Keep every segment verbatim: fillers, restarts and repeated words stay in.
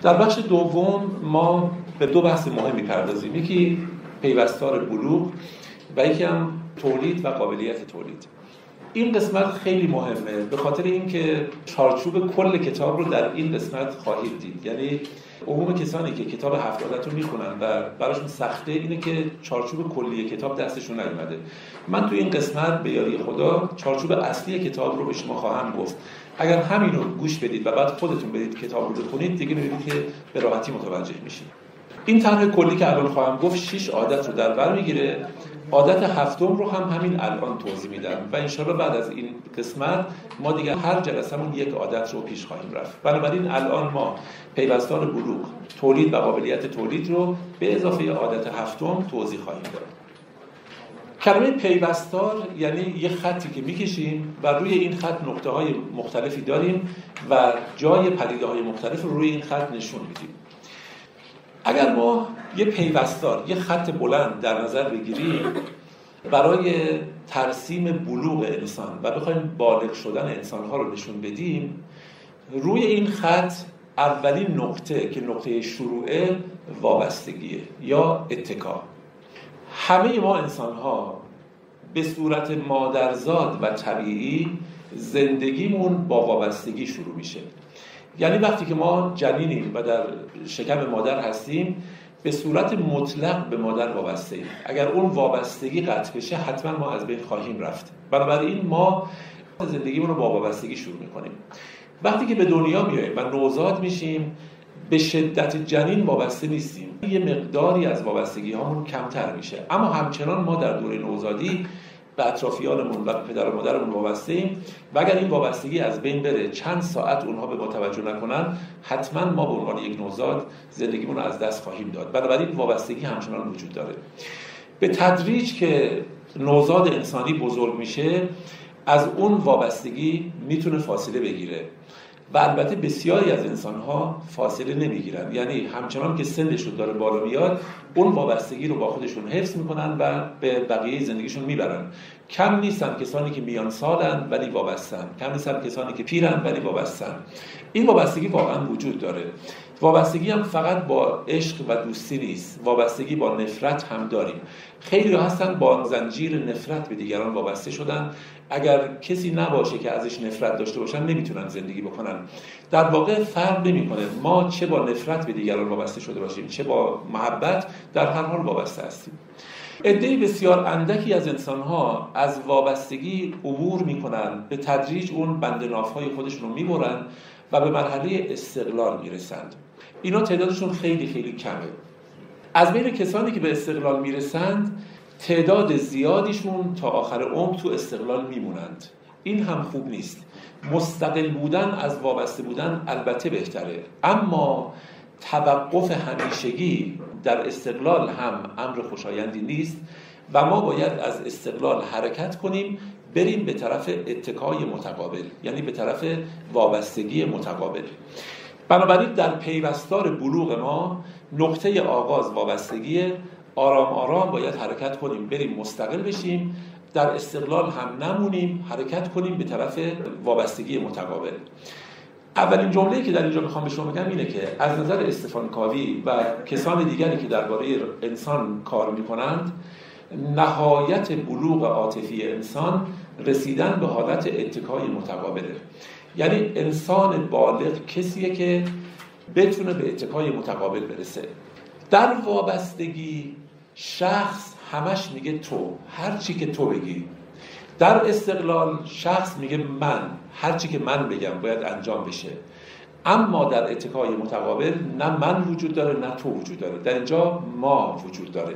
در بخش دوم ما به دو بحث مهم می‌پردازیم، یکی پیوستار بلوغ و یکی هم تولید و قابلیت تولید. این قسمت خیلی مهمه به خاطر اینکه چارچوب کل کتاب رو در این قسمت خواهید دید. یعنی عموم کسانی که کتاب هفت عادت رو میخونن و براشون سخته اینه که چارچوب کلی کتاب دستشون نیومده. من تو این قسمت به یاری خدا چارچوب اصلی کتاب رو به شما خواهم گفت. اگر همین رو گوش بدید و بعد خودتون برید کتاب رو بخونید دیگه می‌بینید که به راحتی متوجه میشید. این طرح کلی که الان خواهم گفت شش عادت رو در بر میگیره. عادت هفتم رو هم همین الان توضیح میدم و انشالله بعد از این قسمت ما دیگه هر جلسمون یک عادت رو پیش خواهیم رفت. بنابراین الان ما پیوستار بلوغ، تولید و قابلیت تولید رو به اضافه عادت هفتم توضیح خواهیم داد. کلمه پیوستار یعنی یک خطی که میکشیم و روی این خط نقطه های مختلفی داریم و جای پدیده های مختلف رو روی این خط نشون میدیم. اگر ما یه پیوستار، یه خط بلند در نظر بگیریم برای ترسیم بلوغ انسان و بخوایم بالغ شدن انسان‌ها رو نشون بدیم، روی این خط اولین نقطه که نقطه شروعه وابستگیه یا اتکا. همه ما انسان‌ها به صورت مادرزاد و طبیعی زندگیمون با وابستگی شروع میشه. یعنی وقتی که ما جنینیم و در شکم مادر هستیم به صورت مطلق به مادر وابسته ایم. اگر اون وابستگی قطع بشه حتما ما از بین خواهیم رفت. بنابراین ما زندگیمون رو با وابستگی شروع میکنیم. وقتی که به دنیا میاییم و نوزاد میشیم به شدت جنین وابسته نیستیم. یه مقداری از وابستگی هامون کمتر میشه، اما همچنان ما در دوره نوزادی به اطرافیانمون و پدر و مادرمون وابسته ایم و اگر این وابستگی از بین بره چند ساعت اونها به ما توجه نکنن حتما ما به عنوان یک نوزاد زندگیمون رو از دست خواهیم داد. بنابراین وابستگی همچنان وجود داره. به تدریج که نوزاد انسانی بزرگ میشه از اون وابستگی میتونه فاصله بگیره و البته بسیاری از انسان‌ها فاصله نمیگیرن، یعنی همچنان که سنشون داره بالا میاد اون وابستگی رو با خودشون حفظ میکنن و به بقیه زندگیشون میبرن. کم نیستن کسانی که میان سالن ولی وابستن، کم نیستن کسانی که پیرن ولی وابستن. این وابستگی واقعا وجود داره. وابستگی هم فقط با عشق و دوستی نیست، وابستگی با نفرت هم داریم. خیلی هستن با زنجیر نفرت به دیگران وابسته شدن. اگر کسی نباشه که ازش نفرت داشته باشن نمیتونن زندگی بکنن. در واقع فرق نمیکنه ما چه با نفرت به دیگران وابسته شده باشیم چه با محبت، در هر حال وابسته هستیم. عده بسیار اندکی از انسان‌ها از وابستگی عبور میکنن، به تدریج اون بندناف‌های خودشون رو میبرن و به مرحله استقلال میرسند. اینا تعدادشون خیلی خیلی کمه. از بین کسانی که به استقلال میرسند تعداد زیادیشون تا آخر عمر تو استقلال میمونند. این هم خوب نیست. مستقل بودن از وابسته بودن البته بهتره، اما توقف همیشگی در استقلال هم امر خوشایندی نیست و ما باید از استقلال حرکت کنیم بریم به طرف اتکای متقابل، یعنی به طرف وابستگی متقابل. بنابراین در پیوستار بلوغ ما نقطه آغاز وابستگیه. آرام آرام باید حرکت کنیم بریم مستقل بشیم، در استقلال هم نمونیم، حرکت کنیم به طرف وابستگی متقابل. اولین جمله‌ای که در اینجا میخوام به شما بگم اینه که از نظر استفان کاوی و کسان دیگری که درباره انسان کار میکنند نهایت بلوغ عاطفی انسان رسیدن به حالت اتکای متقابله. یعنی انسان بالغ کسیه که بتونه به اتکای متقابل برسه. در وابستگی شخص همش میگه تو، هر چی که تو بگی. در استقلال شخص میگه من، هر چی که من بگم باید انجام بشه. اما در اتکای متقابل نه من وجود داره نه تو وجود داره، در اینجا ما وجود داره.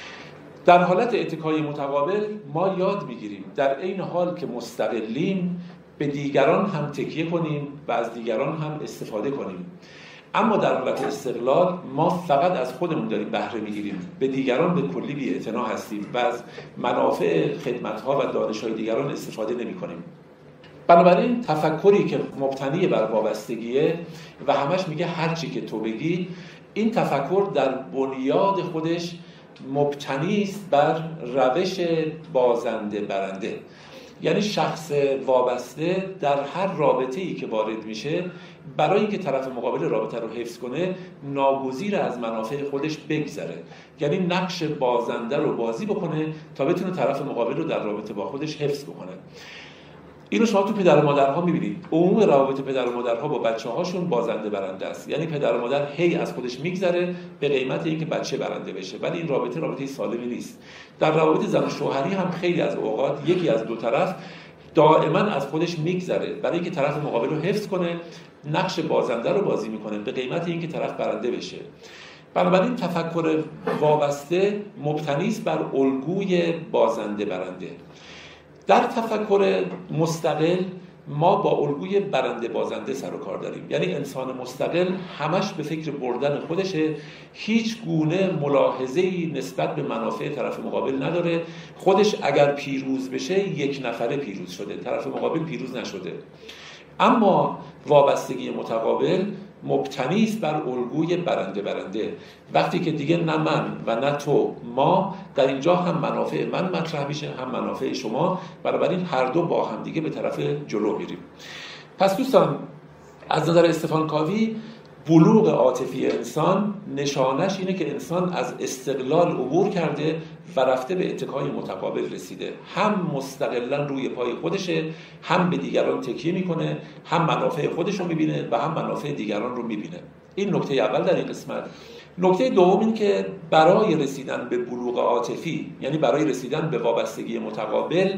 در حالت اتکای متقابل ما یاد میگیریم در عین حال که مستقلیم به دیگران هم تکیه کنیم و از دیگران هم استفاده کنیم. اما در حالت استقلال ما فقط از خودمون داریم بهره میگیریم، به دیگران به کلی بی‌اعتنا هستیم و از منافع خدمت‌ها و دانش‌های دیگران استفاده نمی‌کنیم. بنابراین تفکری که مبتنی بر وابستگیه و همش میگه هر چی که تو بگی، این تفکر در بنیاد خودش مبتنی است بر روش بازنده برنده. یعنی شخص وابسته در هر رابطه‌ای که وارد میشه برای اینکه طرف مقابل رابطه رو حفظ کنه ناگزیر از منافع خودش بگذره، یعنی نقش بازنده رو بازی بکنه تا بتونه طرف مقابل رو در رابطه با خودش حفظ بکنه. اینو شما تو پدر و مادرها می‌بینید. عموم روابط پدر و مادرها با بچه‌هاشون بازنده برنده است. یعنی پدر و مادر هی از خودش میگذره به قیمت اینکه بچه برنده بشه، ولی این رابطه رابطه سالمی نیست. در روابط زن و شوهری هم خیلی از اوقات یکی از دو طرف دائما از خودش میگذره برای اینکه طرف مقابل رو حفظ کنه، نقش بازنده رو بازی میکنه به قیمت اینکه طرف برنده بشه. بنابراین تفکر وابسته مبتنی است بر الگوی بازنده برنده. در تفکر مستقل ما با الگوی برنده بازنده سر و کار داریم، یعنی انسان مستقل همش به فکر بردن خودشه، هیچ گونه ملاحظه‌ای نسبت به منافع طرف مقابل نداره. خودش اگر پیروز بشه یک نفره پیروز شده، طرف مقابل پیروز نشده. اما وابستگی متقابل مبتنی است بر الگوی برنده برنده. وقتی که دیگه نه من و نه تو، ما، در اینجا هم منافع من مطرح میشه هم منافع شما، بنابراین هر دو با هم دیگه به طرف جلو میریم. پس دوستان از نظر استفان کاوی بلوغ عاطفی انسان نشانش اینه که انسان از استقلال عبور کرده و رفته به اتکای متقابل رسیده. هم مستقلاً روی پای خودشه، هم به دیگران تکیه میکنه، هم منافع خودش رو میبینه و هم منافع دیگران رو میبینه. این نکته اول در این قسمت. نکته دوم این که برای رسیدن به بلوغ عاطفی، یعنی برای رسیدن به وابستگی متقابل،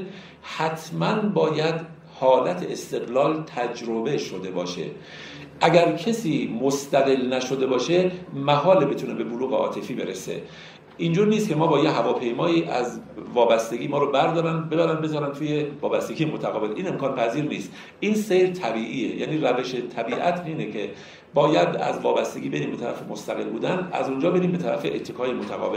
حتماً باید حالت استقلال تجربه شده باشه. اگر کسی مستقل نشده باشه محال بتونه به بلوغ عاطفی برسه. اینجور نیست که ما با یه هواپیمایی از وابستگی ما رو بردارن ببرن بذارن توی وابستگی متقابل. این امکان پذیر نیست. این سیر طبیعیه، یعنی روش طبیعت اینه که باید از وابستگی بریم به طرف مستقل بودن، از اونجا بریم به طرف اتکای متقابل.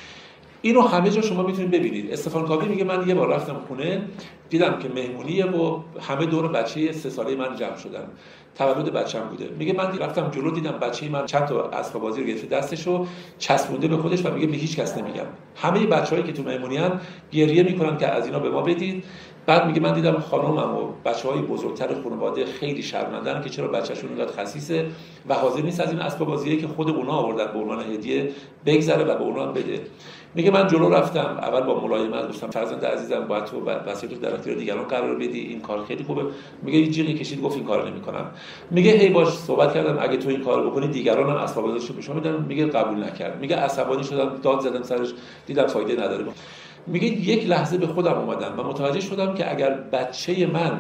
اینو همه جا شما میتونید ببینید. استفان کاوی میگه من یه بار رفتم خونه، دیدم که مهمونیه و همه دور بچه سه ساله من جمع شدن، تولد بچه‌م بوده. میگه من رفتم جلو دیدم بچه من چند تا اسباب بازی رو گرفته دستشو چسبونده به خودش و میگه به هیچ کس نمیگم. همه بچه‌هایی که تو مهمونیان گریه میکنن که از اینا به ما بدید. بعد میگه من دیدم خانومم و بچه‌های بزرگتر خانواده خیلی شرمندن که چرا بچه‌شون اینقدر خسیسه و حاضر نیست از این اسباب بازیایی که خود اونا آوردن به عنوان هدیه بگذره و به اونا بده. میگه من جلو رفتم، اول با ملایمت گفتم فرزند عزیزم باید تو وصیت رو در اختیار دیگران قرار بدی، این کار خیلی خوبه. میگه یه جیغی کشید گفت این کارو نمی‌کنم. میگه هی باش صحبت کردم اگه تو این کارو بکنی دیگران هم اسباب بازیشو به شما میدن. میگه قبول نکرد. میگه عصبانی شدم، داد زدم سرش، دیدم فایده نداره. میگه یک لحظه به خودم اومدم و متوجه شدم که اگر بچه من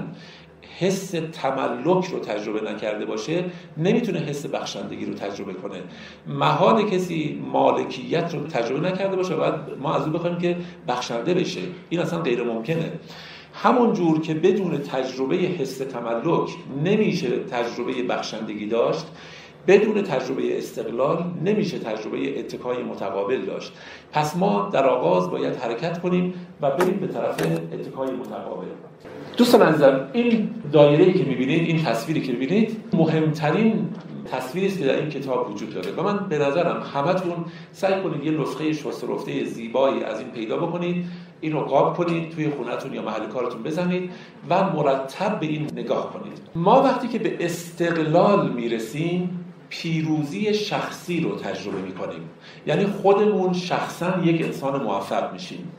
حس تملک رو تجربه نکرده باشه نمیتونه حس بخشندگی رو تجربه کنه. محال کسی مالکیت رو تجربه نکرده باشه و بعد ما از اون بخوایم که بخشنده بشه. این اصلا غیر ممکنه. همون جور که بدون تجربه حس تملک نمیشه تجربه بخشندگی داشت، بدون تجربه استقلال نمیشه تجربه اتکای متقابل داشت. پس ما در آغاز باید حرکت کنیم و بریم به طرف اتکای متقابل. دوستان عزیزم، این دایره‌ای که می‌بینید، این تصویری که می‌بینید، مهمترین تصویری است که در این کتاب وجود داره و من به نظرم همتون سعی کنید یه نسخه شسته رفته زیبایی از این پیدا بکنید، اینو قاب کنید، توی خونه‌تون یا محل کارتون بزنید و مرتب به این نگاه کنید. ما وقتی که به استقلال میرسیم پیروزی شخصی رو تجربه می‌کنیم، یعنی خودمون شخصاً یک انسان موفق میشیم.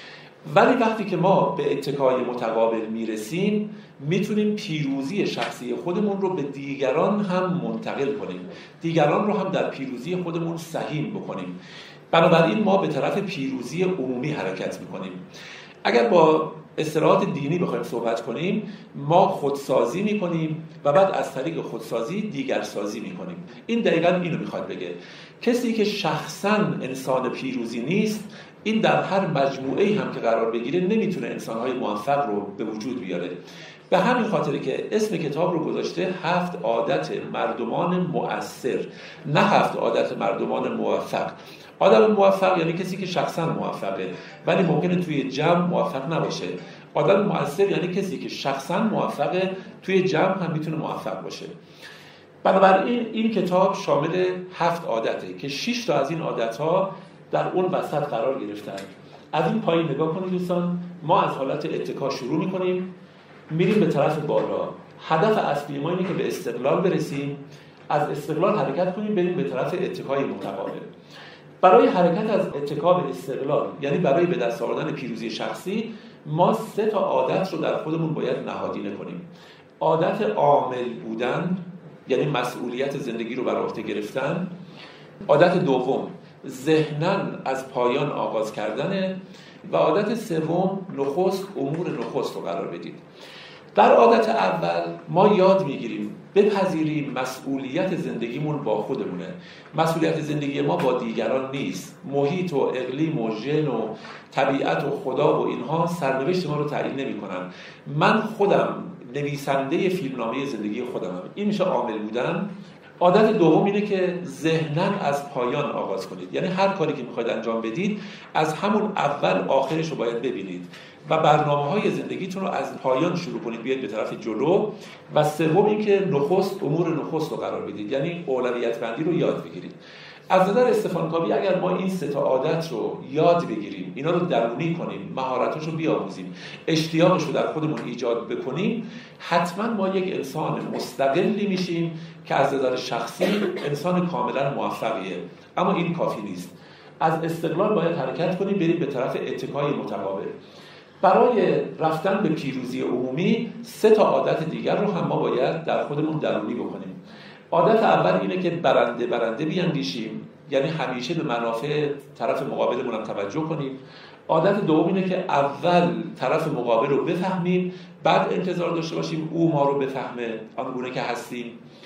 ولی وقتی که ما به اتکای متقابل میرسیم میتونیم پیروزی شخصی خودمون رو به دیگران هم منتقل کنیم، دیگران رو هم در پیروزی خودمون سهیم بکنیم. بنابراین ما به طرف پیروزی عمومی حرکت میکنیم. اگر با اصطلاحات دینی بخوایم صحبت کنیم، ما خودسازی میکنیم و بعد از طریق خودسازی دیگرسازی میکنیم. این دقیقاً اینو میخواد بگه. کسی که شخصاً انسان پیروزی نیست، این در هر مجموعه‌ای هم که قرار بگیره نمیتونه انسان‌های موفق رو به وجود بیاره. به همین خاطر که اسم کتاب رو گذاشته هفت عادت مردمان مؤثر، نه هفت عادت مردمان موفق. آدم موفق یعنی کسی که شخصا موفقه ولی ممکنه توی جمع موفق نباشه. آدم مؤثر یعنی کسی که شخصا موفقه توی جمع هم میتونه موفق باشه. بنابراین این کتاب شامل هفت عادته که شش تا از این عادت‌ها در اون وسط قرار گرفتن. از این پایین نگاه کنید دوستان، ما از حالت اتکا شروع میکنیم، میریم به طرف بالا. هدف اصلی ما اینه که به استقلال برسیم، از استقلال حرکت کنیم بریم به طرف اتکای متقابل. برای حرکت از اتکا به استقلال، یعنی برای به دست آوردن پیروزی شخصی، ما سه تا عادت رو در خودمون باید نهادینه کنیم. عادت عامل بودن، یعنی مسئولیت زندگی رو بر عهده گرفتن. عادت دوم ذهناً از پایان آغاز کردنه و عادت سوم نخست امور نخست رو قرار بدید. در عادت اول ما یاد میگیریم بپذیریم مسئولیت زندگیمون با خودمونه. مسئولیت زندگی ما با دیگران نیست. محیط و اقلیم و ژن و طبیعت و خدا و اینها سرنوشت ما رو تعیین نمی‌کنن. من خودم نویسنده فیلمنامه زندگی خودمم. این میشه عامل بودن. عادت دوم اینه که ذهناً از پایان آغاز کنید، یعنی هر کاری که میخواید انجام بدید از همون اول آخرش رو باید ببینید و برنامه‌های زندگیتون رو از پایان شروع کنید بیاید به طرف جلو. و سوم این که نخست امور نخست رو قرار بدید، یعنی اولویت بندی رو یاد بگیرید. از نظر استفان کاوی اگر ما این سه تا عادت رو یاد بگیریم، اینا رو درونی کنیم، مهارتاش رو بیاموزیم، اشتیاقش رو در خودمون ایجاد بکنیم، حتما ما یک انسان مستقلی میشیم که از نظر شخصی انسان کاملا موفقیه. اما این کافی نیست. از استقلال باید حرکت کنیم بریم به طرف اتکای متقابل. برای رفتن به پیروزی عمومی سه تا عادت دیگر رو هم ما باید در خودمون درونی بکنیم. عادت اول اینه که برنده برنده بیاندیشیم، یعنی همیشه به منافع طرف مقابلمون هم توجه کنیم. عادت دوم اینه که اول طرف مقابل رو بفهمیم، بعد انتظار داشته باشیم او ما رو بفهمه آنگونه که هستیم.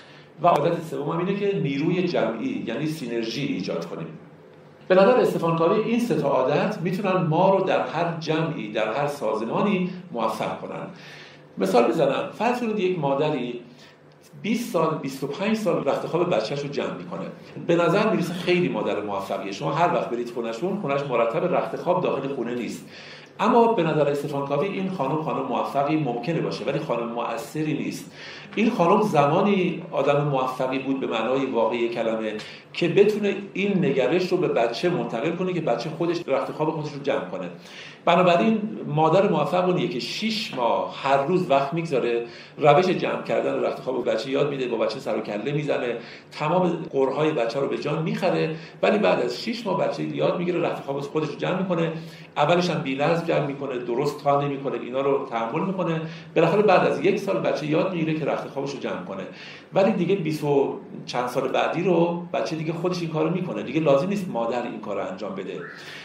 و عادت سوم هم اینه که نیروی جمعی، یعنی سینرژی ایجاد کنیم. به نظر استفان کاوی این سه تا عادت میتونن ما رو در هر جمعی، در هر سازمانی موفق کنن. مثال بزنم، فرض کنید یک مادری بیست سال بیست و پنج سال رخت خواب بچه‌ش رو جمع میکنه. به نظر میرسه خیلی مادر موفقیه. شما هر وقت برید خونه‌شون، خونه‌اش مرتب، رخت خواب داخل خونه نیست. اما به نظر استفان کاوی این خانم خانم موفقی ممکنه باشه، ولی خانم مؤثری نیست. این خانم زمانی آدم موفقی بود به معنای واقعی کلمه که بتونه این نگرش رو به بچه منتقل کنه که بچه خودش رخت خواب خودش رو جمع کنه. بنابراین مادر موفق اونیه که شش ماه هر روز وقت میگذاره روش جمع کردن رخت خواب بچه یاد میده، با بچه سر و کله میزنه، تمام قرهای بچه رو به جان میخره، ولی بعد از شش ماه بچه یاد میگیره رخت خواب خودش رو جمع میکنه. اولش هم بی‌نظم جمع میکنه، درست تا نمیکنه، اینا رو تحمل میکنه. بالاخره بعد از یک سال بچه یاد میگیره که رخت خوابش رو جمع کنه. ولی دیگه بیست و چند سال بعدی رو بچه دیگه خودش این کارو میکنه، دیگه لازم نیست مادر این کارو انجام بده.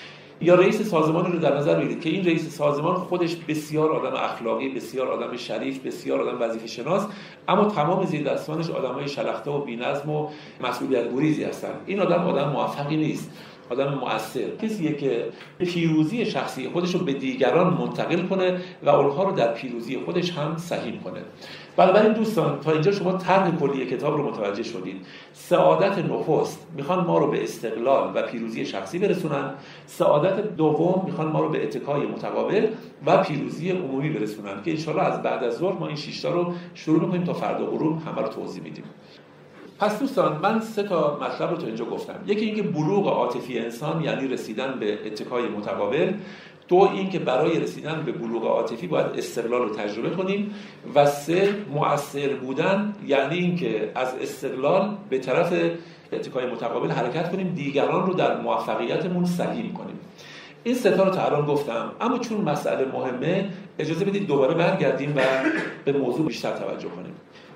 یا رئیس سازمانی رو در نظر بگیرید که این رئیس سازمان خودش بسیار آدم اخلاقی، بسیار آدم شریف، بسیار آدم وظیفه شناس، اما تمام زیر دستانش آدمای شلخته و بی‌نظم و مسئولیت گریزی هستن. این آدم آدم موفقی نیست، آدم مؤثر کسیه که پیروزی شخصی خودش رو به دیگران منتقل کنه و اونها رو در پیروزی خودش هم سهیم کنه. بنابراین دوستان تا اینجا شما طرح کلی کتاب رو متوجه شدید. سعادت نخست میخوان ما رو به استقلال و پیروزی شخصی برسونن، سعادت دوم میخوان ما رو به اتکای متقابل و پیروزی عمومی برسونن که ان شاءالله از بعد از ظهر ما این شش تا رو شروع می‌کنیم تا فردا غروب همه رو توضیح میدیم. پس دوستان من سه تا مطلب رو تا اینجا گفتم. یکی اینکه بلوغ عاطفی انسان یعنی رسیدن به اتکای متقابل. دو اینکه برای رسیدن به بلوغ عاطفی باید استقلال رو تجربه کنیم. و سه مؤثر بودن یعنی اینکه از استقلال به طرف اتکای متقابل حرکت کنیم، دیگران رو در موفقیتمون سهیم کنیم. این سه تا رو تا الان گفتم، اما چون مسئله مهمه اجازه بدید دوباره برگردیم و به موضوع بیشتر توجه کنیم.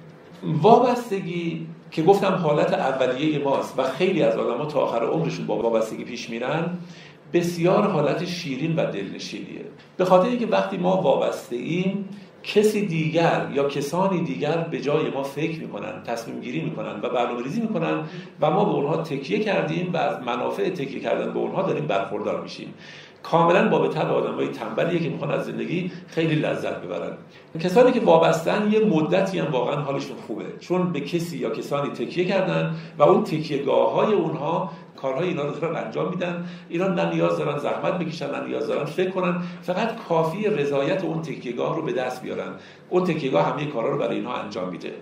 وابستگی که گفتم حالت اولیه ماست و خیلی از آدم‌ها تا آخر عمرشون با وابستگی پیش میرن، بسیار حالت شیرین و دلنشینیه. به خاطر اینکه وقتی ما وابسته ایم کسی دیگر یا کسانی دیگر به جای ما فکر میکنن، تصمیم گیری میکنن و برنامه‌ریزی میکنن و ما به اونها تکیه کردیم و از منافع تکیه کردن به اونها داریم برخوردار میشیم. کاملا باب طبع آدمای تنبلیه که میخوان از زندگی خیلی لذت ببرن. کسانی که وابستن یه مدتی هم واقعا حالشون خوبه، چون به کسی یا کسانی تکیه کردن و اون تکیه‌گاه‌های اونها کارهای اینا رو دارن انجام میدن. اینا نه نیاز دارن زحمت بکشن، نه نیاز دارن فکر کنن، فقط کافی رضایت اون تکیه‌گاه رو به دست بیارن. اون تکیه‌گاه همه کارا رو برای اینها انجام میده.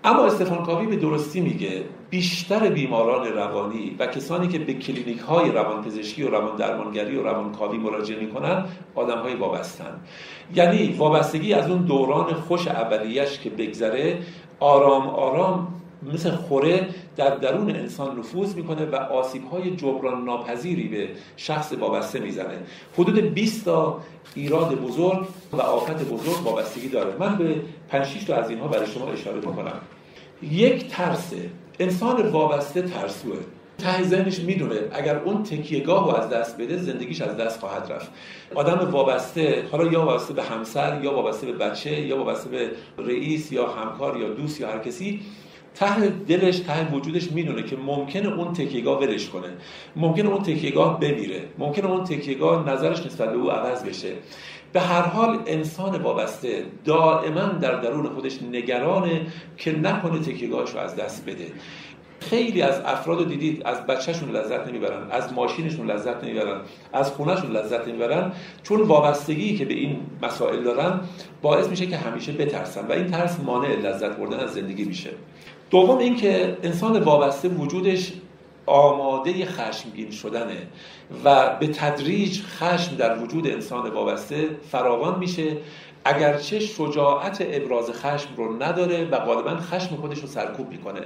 اما استفان کاوی به درستی میگه بیشتر بیماران روانی و کسانی که به کلینیک های روانپزشکی و روان درمانگری و روانکاوی مراجعه میکنن آدم های وابستن. یعنی وابستگی از اون دوران خوش اولیش که بگذره آرام آرام مثل خوره در درون انسان نفوذ میکنه و آسیب‌های جبران ناپذیری به شخص وابسته میزنه. حدود بیست تا ایراد بزرگ و آفت بزرگ وابستگی داره. من به پنج شش تا از اینها برای شما اشاره میکنم. یک، ترسه. انسان وابسته ترسوه. ته ذهنش میدونه اگر اون تکیهگاه رو از دست بده زندگیش از دست خواهد رفت. آدم وابسته، حالا یا وابسته به همسر یا وابسته به بچه یا وابسته به رئیس یا همکار یا دوست یا هر کسی، ته دلش ته وجودش میدونه که ممکنه اون تکیهگاه ولش کنه، ممکنه اون تکیهگاه بمیره، ممکنه اون تکیهگاه نظرش نسبت به او عوض بشه. به هر حال انسان وابسته دائما در درون خودش نگرانه که نکنه تکیهگاهش رو از دست بده. خیلی از افراد رو دیدید از بچه‌شون لذت نمیبرن، از ماشینشون لذت نمیبرن، از خونه‌شون لذت نمیبرن، چون وابستگی که به این مسائل دارن باعث میشه که همیشه بترسن و این ترس مانع لذت بردن از زندگی میشه. دوم این که انسان وابسته وجودش آماده خشمگین شدنه و به تدریج خشم در وجود انسان وابسته فراوان میشه، اگرچه شجاعت ابراز خشم رو نداره و غالبا خشم خودش رو سرکوب میکنه.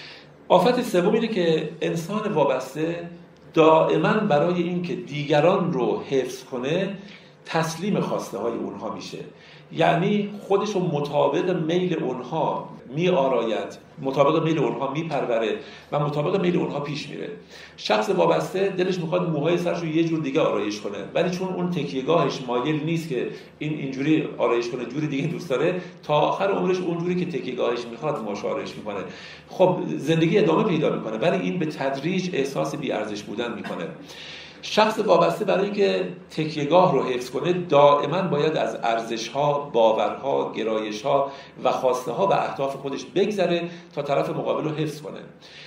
آفت سوم اینه که انسان وابسته دائما برای این که دیگران رو حفظ کنه تسلیم خواسته های اونها میشه، یعنی خودش رو مطابق میل اونها می آراید، مطابق میل اونها می پروره و مطابق میل اونها پیش میره. شخص وابسته دلش میخواد موهای سرش رو یه جور دیگه آرایش کنه، ولی چون اون تکیهگاهش مایل نیست که این اینجوری آرایش کنه، جوری دیگه دوست داره، تا آخر عمرش اونجوری که تکیهگاهش میخواد موهاش آرایش میکنه. خب زندگی ادامه پیدا میکنه ولی این به تدریج احساس بی ارزش بودن میکنه. شخص وابسته برای اینکه تکیهگاه رو حفظ کنه دائما باید از ارزش‌ها، باورها، گرایش‌ها و خواسته‌ها و اهداف خودش بگذره تا طرف مقابل رو حفظ کنه.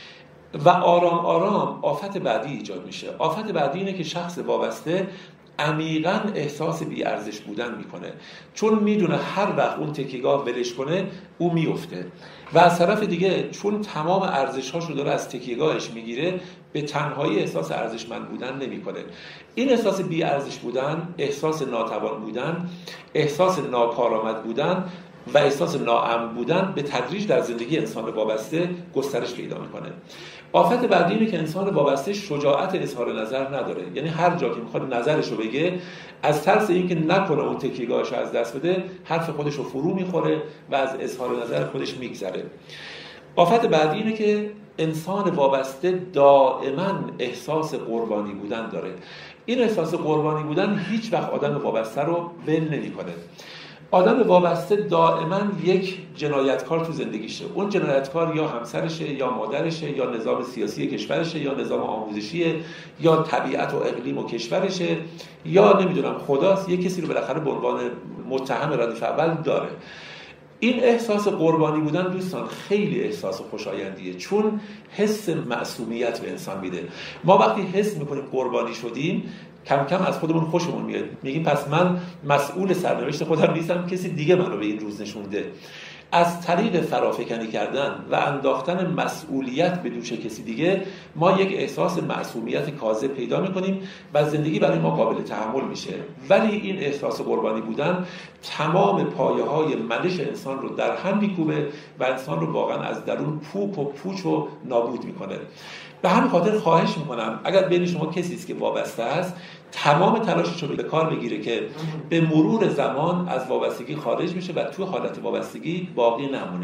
و آرام آرام آفت بعدی ایجاد میشه. آفت بعدی اینه که شخص وابسته عمیقاً احساس بی ارزش بودن میکنه، چون میدونه هر وقت اون تکیهگاه ولش کنه او میفته و از طرف دیگه چون تمام ارزش‌هاشو داره از تکیهگاهش میگیره به تنهایی احساس ارزشمند بودن نمیکنه. این احساس بی ارزش بودن، احساس ناتوان بودن، احساس ناکارآمد بودن و احساس ناامن بودن به تدریج در زندگی انسان وابسته گسترش پیدا میکنه. آفت بعدی اینه که انسان وابسته شجاعت اظهار نظر نداره، یعنی هر جا که میخواد نظرش رو بگه از ترس اینکه نکنه اون تکیهگاهش رو از دست بده حرف خودش رو فرو میخوره و از اظهار نظر خودش میگذره. آفت بعدی اینه که انسان وابسته دائما احساس قربانی بودن داره. این احساس قربانی بودن هیچ وقت آدم وابسته رو ول نمیکنه. آدم وابسته دائما یک جنایتکار تو زندگیشه. اون جنایتکار یا همسرشه یا مادرشه یا نظام سیاسی کشورشه یا نظام آموزشیه یا طبیعت و اقلیم و کشورشه یا نمیدونم خداست، یک کسی رو بالاخره به عنوان متهم ردیف اول داره. این احساس قربانی بودن دوستان خیلی احساس خوشایندیه، چون حس معصومیت به انسان میده. ما وقتی حس میکنیم قربانی شدیم کم کم از خودمون خوشمون میاد، میگیم پس من مسئول سرنوشت خودم نیستم، کسی دیگه منو به این روز نشونده. از طریق فرافکنی کردن و انداختن مسئولیت به دوش کسی دیگه ما یک احساس معصومیت کاذب پیدا میکنیم و زندگی برای ما قابل تحمل میشه. ولی این احساس قربانی بودن تمام پایه های منش انسان رو در هم میکوبه و انسان رو واقعا از درون پوک و پوچ و نابود میکنه. به همین خاطر خواهش میکنم اگر بین شما کسی است که وابسته است تمام تلاشش رو به کار بگیره که به مرور زمان از وابستگی خارج میشه و تو حالت وابستگی باقی نمونه.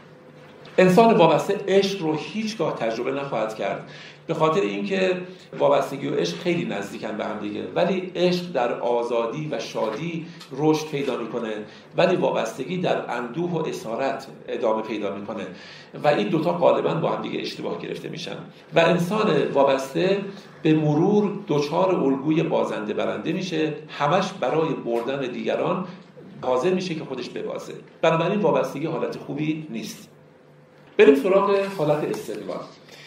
انسان وابسته عشق رو هیچگاه تجربه نخواهد کرد، به خاطر اینکه وابستگی و عشق خیلی نزدیکن به هم دیگه، ولی عشق در آزادی و شادی رشد پیدا میکنه ولی وابستگی در اندوه و اسارت ادامه پیدا میکنه و این دوتا غالبا با هم دیگه اشتباه گرفته میشن و انسان وابسته به مرور دچار الگوی بازنده برنده میشه، همش برای بردن دیگران حاضر میشه که خودش ببازه. بنابراین وابستگی حالت خوبی نیست. بریم سراغ حالت استقلال.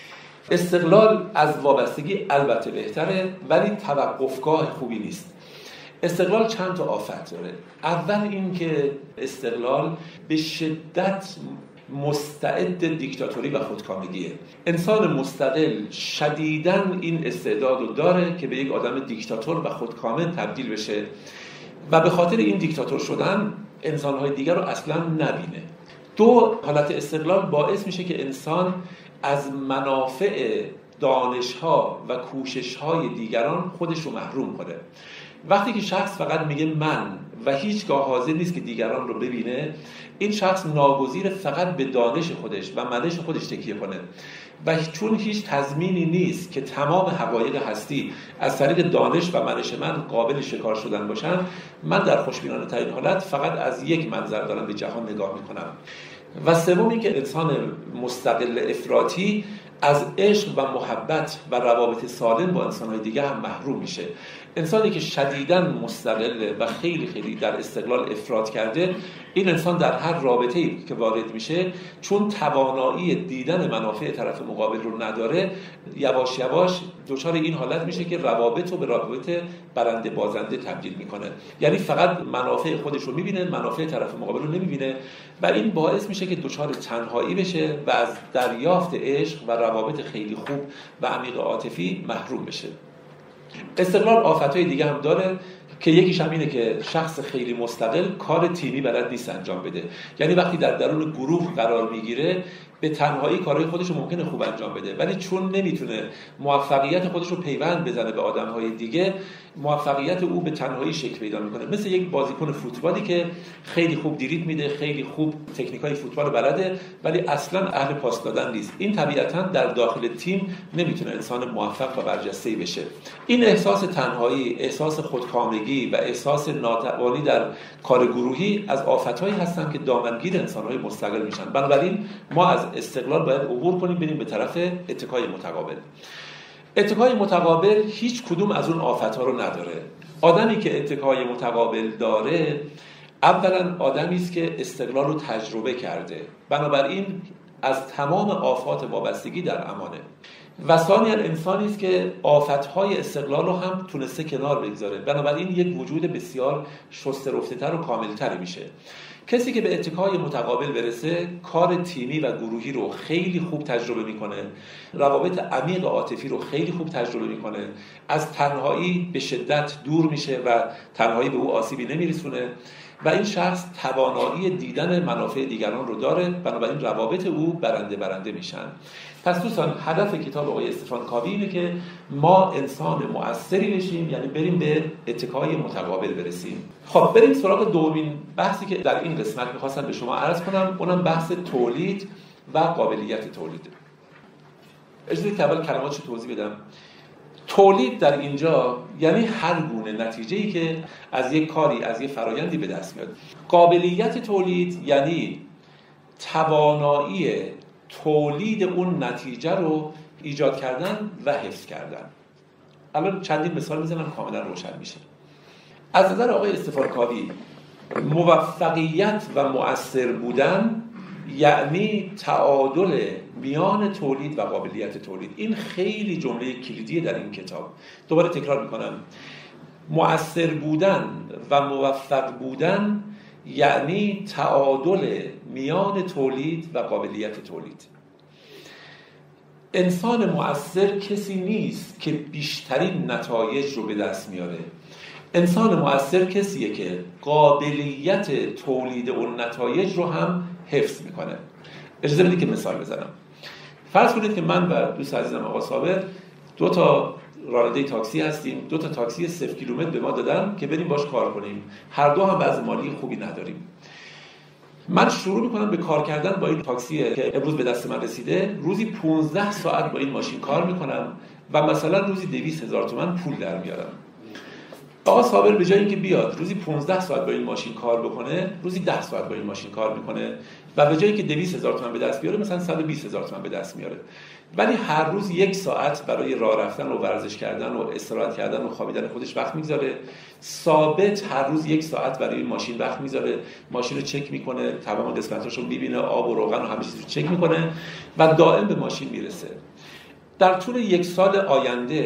استقلال از وابستگی البته بهتره ولی توقفگاه خوبی نیست. استقلال چند تا آفت داره. اول این که استقلال به شدت مستعد دیکتاتوری و خودکامگیه. انسان مستقل شدیداً این استعداد رو داره که به یک آدم دیکتاتور و خودکامه تبدیل بشه و به خاطر این دیکتاتور شدن انسان‌های دیگر رو اصلاً نبینه. دو، حالت استقلال باعث میشه که انسان از منافع دانش‌ها و کوشش‌های دیگران خودش رو محروم کنه. وقتی که شخص فقط میگه من و هیچگاه حاضر نیست که دیگران رو ببینه، این شخص ناگزیر فقط به دانش خودش و منش خودش تکیه کنه و چون هیچ تضمینی نیست که تمام حقایق هستی از طریق دانش و منش من قابل شکار شدن باشن، من در خوشبینانه ترین حالت فقط از یک منظر دارم به جهان نگاه میکنم. و سوم این که انسان مستقل افراطی از عشق و محبت و روابط سالم با انسان‌های دیگه هم محروم میشه. انسانی که شدیداً مستقله و خیلی خیلی در استقلال افراط کرده، این انسان در هر رابطه‌ای که وارد میشه چون توانایی دیدن منافع طرف مقابل رو نداره، یواش یواش دچار این حالت میشه که روابط رو به روابط برنده بازنده تبدیل میکنه. یعنی فقط منافع خودش رو میبینه، منافع طرف مقابل رو نمیبینه و این باعث میشه که دچار تنهایی بشه و از دریافت عشق و روابط خیلی خوب و عمیق عاطفی محروم بشه. استقلال آفتهای دیگه هم داره که یکیش هم اینه که شخص خیلی مستقل کار تیمی بلد نیست انجام بده. یعنی وقتی در درون گروه قرار میگیره به تنهایی کارهای خودش رو ممکنه خوب انجام بده، ولی چون نمیتونه موفقیت خودش رو پیوند بزنه به آدم‌های دیگه، موفقیت او به تنهایی شکل پیدا میکنه. مثل یک بازیکن فوتبالی که خیلی خوب دریبل میده، خیلی خوب تکنیکای فوتبال بلده، ولی اصلا اهل پاس دادن نیست. این طبیعتاً در داخل تیم نمیتونه انسان موفق و برجسته‌ای بشه. این احساس تنهایی، احساس خودکامگی و احساس ناتوانی در کار گروهی از آفت‌هایی هستن که دامنگیر انسان‌های مستقل میشن. بنابراین ما از استقلال باید عبور کنیم، بریم به طرف اتکای متقابل. اتکای متقابل هیچ کدوم از اون آفت‌ها رو نداره. آدمی که اتکای متقابل داره اولا آدمی است که استقلال رو تجربه کرده، بنابراین از تمام آفات وابستگی در امانه. و ثانیاً انسانی است که آفت‌های استقلال رو هم تونسته کنار بگذاره، بنابراین یک وجود بسیار شسته رفته‌تر و کامل‌تر میشه. کسی که به اتکای متقابل برسه کار تیمی و گروهی رو خیلی خوب تجربه میکنه، روابط عمیق عاطفی رو خیلی خوب تجربه میکنه، از تنهایی به شدت دور میشه و تنهایی به او آسیبی نمیرسونه و این شخص توانایی دیدن منافع دیگران رو داره، بنابراین روابط او برنده برنده میشن. پس دوستان هدف کتاب آقای استفان کاوی اینه که ما انسان مؤثری بشیم، یعنی بریم به اتکای متقابل برسیم. خب بریم سراغ دومین بحثی که در این قسمت می‌خواستم به شما عرض کنم، اونم بحث تولید و قابلیت تولید. اجازه بدید که اول کلماتشو توضیح بدم. تولید در اینجا یعنی هر گونه نتیجه‌ای که از یک کاری، از یک فرایندی به دست میاد. قابلیت تولید یعنی توانایی تولید اون نتیجه رو ایجاد کردن و حفظ کردن. الان چندین مثال میزنم کاملا روشن میشه. از نظر آقای استفان کاوی موفقیت و مؤثر بودن یعنی تعادل میان تولید و قابلیت تولید. این خیلی جمله کلیدیه در این کتاب. دوباره تکرار میکنم. مؤثر بودن و موفق بودن یعنی تعادل میان تولید و قابلیت تولید. انسان مؤثر کسی نیست که بیشترین نتایج رو به دست میاره. انسان مؤثر کسیه که قابلیت تولید اون نتایج رو هم حفظ میکنه. اجازه بدید که مثال بزنم. فرض کنید که من و دوست عزیزم آقا صابر دو تا راننده تاکسی هستیم، دو تا تاکسی صفر کیلومتر به ما دادن که بریم باش کار کنیم. هر دو هم وضع مالی خوبی نداریم. من شروع میکنم به کار کردن با این تاکسی که امروز به دست من رسیده. روزی پانزده ساعت با این ماشین کار میکنم و مثلا روزی دویست هزار تومان پول در میارم. آقا صابر به جای اینکه بیاد روزی پانزده ساعت با این ماشین کار بکنه، روزی ده ساعت با این ماشین کار میکنه و به جایی که دویست هزار تومان به دست بیاره مثلا صد و بیست هزار تومان به دست میاره. ولی هر روز یک ساعت برای راه رفتن و ورزش کردن و استراحت کردن و خوابیدن خودش وقت میذاره. ثابت هر روز یک ساعت برای ماشین وقت میذاره، ماشین رو چک میکنه، تمام قسمتاشو میبینه، آب و روغن و همه چیز رو چک میکنه و دائم به ماشین میرسه. در طول یک سال آینده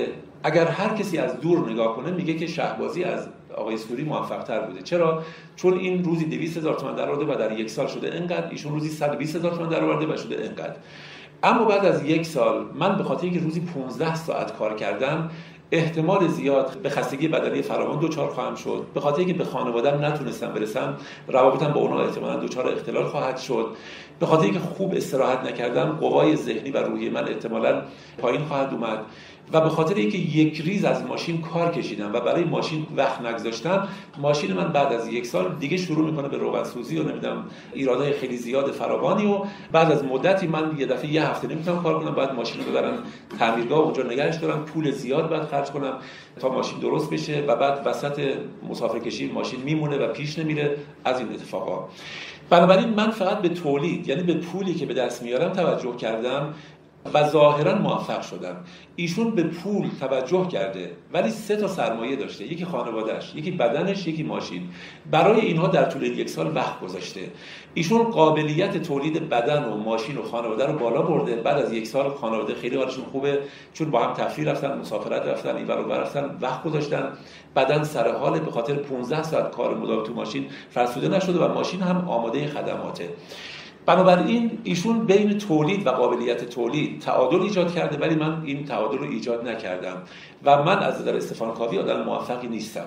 اگر هر کسی از دور نگاه کنه میگه که شهبازی از آقای سوری موفق تر بوده. چرا؟ چون این روزی دویست هزار تومان درآورده و در یک سال شده اینقدر، ایشون روزی صد و بیست هزار تومان درآورده و شده اینقدر. اما بعد از یک سال من به خاطر اینکه روزی پانزده ساعت کار کردم احتمال زیاد به خستگی بدنی فراوان دوچار خواهم شد، به خاطر اینکه به خانواده‌ام نتونستم برسم، روابطم با اونها احتمالاً دوچار اختلال خواهد شد، به خاطر اینکه خوب استراحت نکردم قوای ذهنی و روحی من احتمالاً پایین خواهد اومد و به خاطر اینکه یک ریز از ماشین کار کشیدم و برای ماشین وقت نگذاشتم، ماشین من بعد از یک سال دیگه شروع میکنه به روغن سوزی و نمیدونم ایرادای خیلی زیاد فراوانی و بعد از مدتی من یه دفعه یه هفته نمیتونم کار کنم، بعد ماشین رو ببرم تعمیرگاه اونجا نگهش دارم، پول زیاد بعد خرج کنم تا ماشین درست بشه و بعد وسط مسافرکشی ماشین میمونه و پیش نمیره. از این اتفاقا بنابراین من فقط به تولید، یعنی به پولی که به دست میارم توجه کردم و ظاهرا موفق شدم. ایشون به پول توجه کرده ولی سه تا سرمایه داشته، یکی خانواده‌اش، یکی بدنش، یکی ماشین. برای اینها در طول یک سال وقت گذاشته. ایشون قابلیت تولید بدن و ماشین و خانواده رو بالا برده. بعد از یک سال خانواده خیلی حالشون خوبه، چون با هم تفریح رفتن، مسافرت رفتن، اینور اونور رفتن، وقت گذاشتن. بدن سر حال به خاطر پانزده ساعت کار مداوم تو ماشین فرسوده نشده و ماشین هم آماده خدماته. بنابراین ایشون بین تولید و قابلیت تولید تعادل ایجاد کرده ولی من این تعادل رو ایجاد نکردم و من از نظر استفان کاوی آدم موفقی نیستم.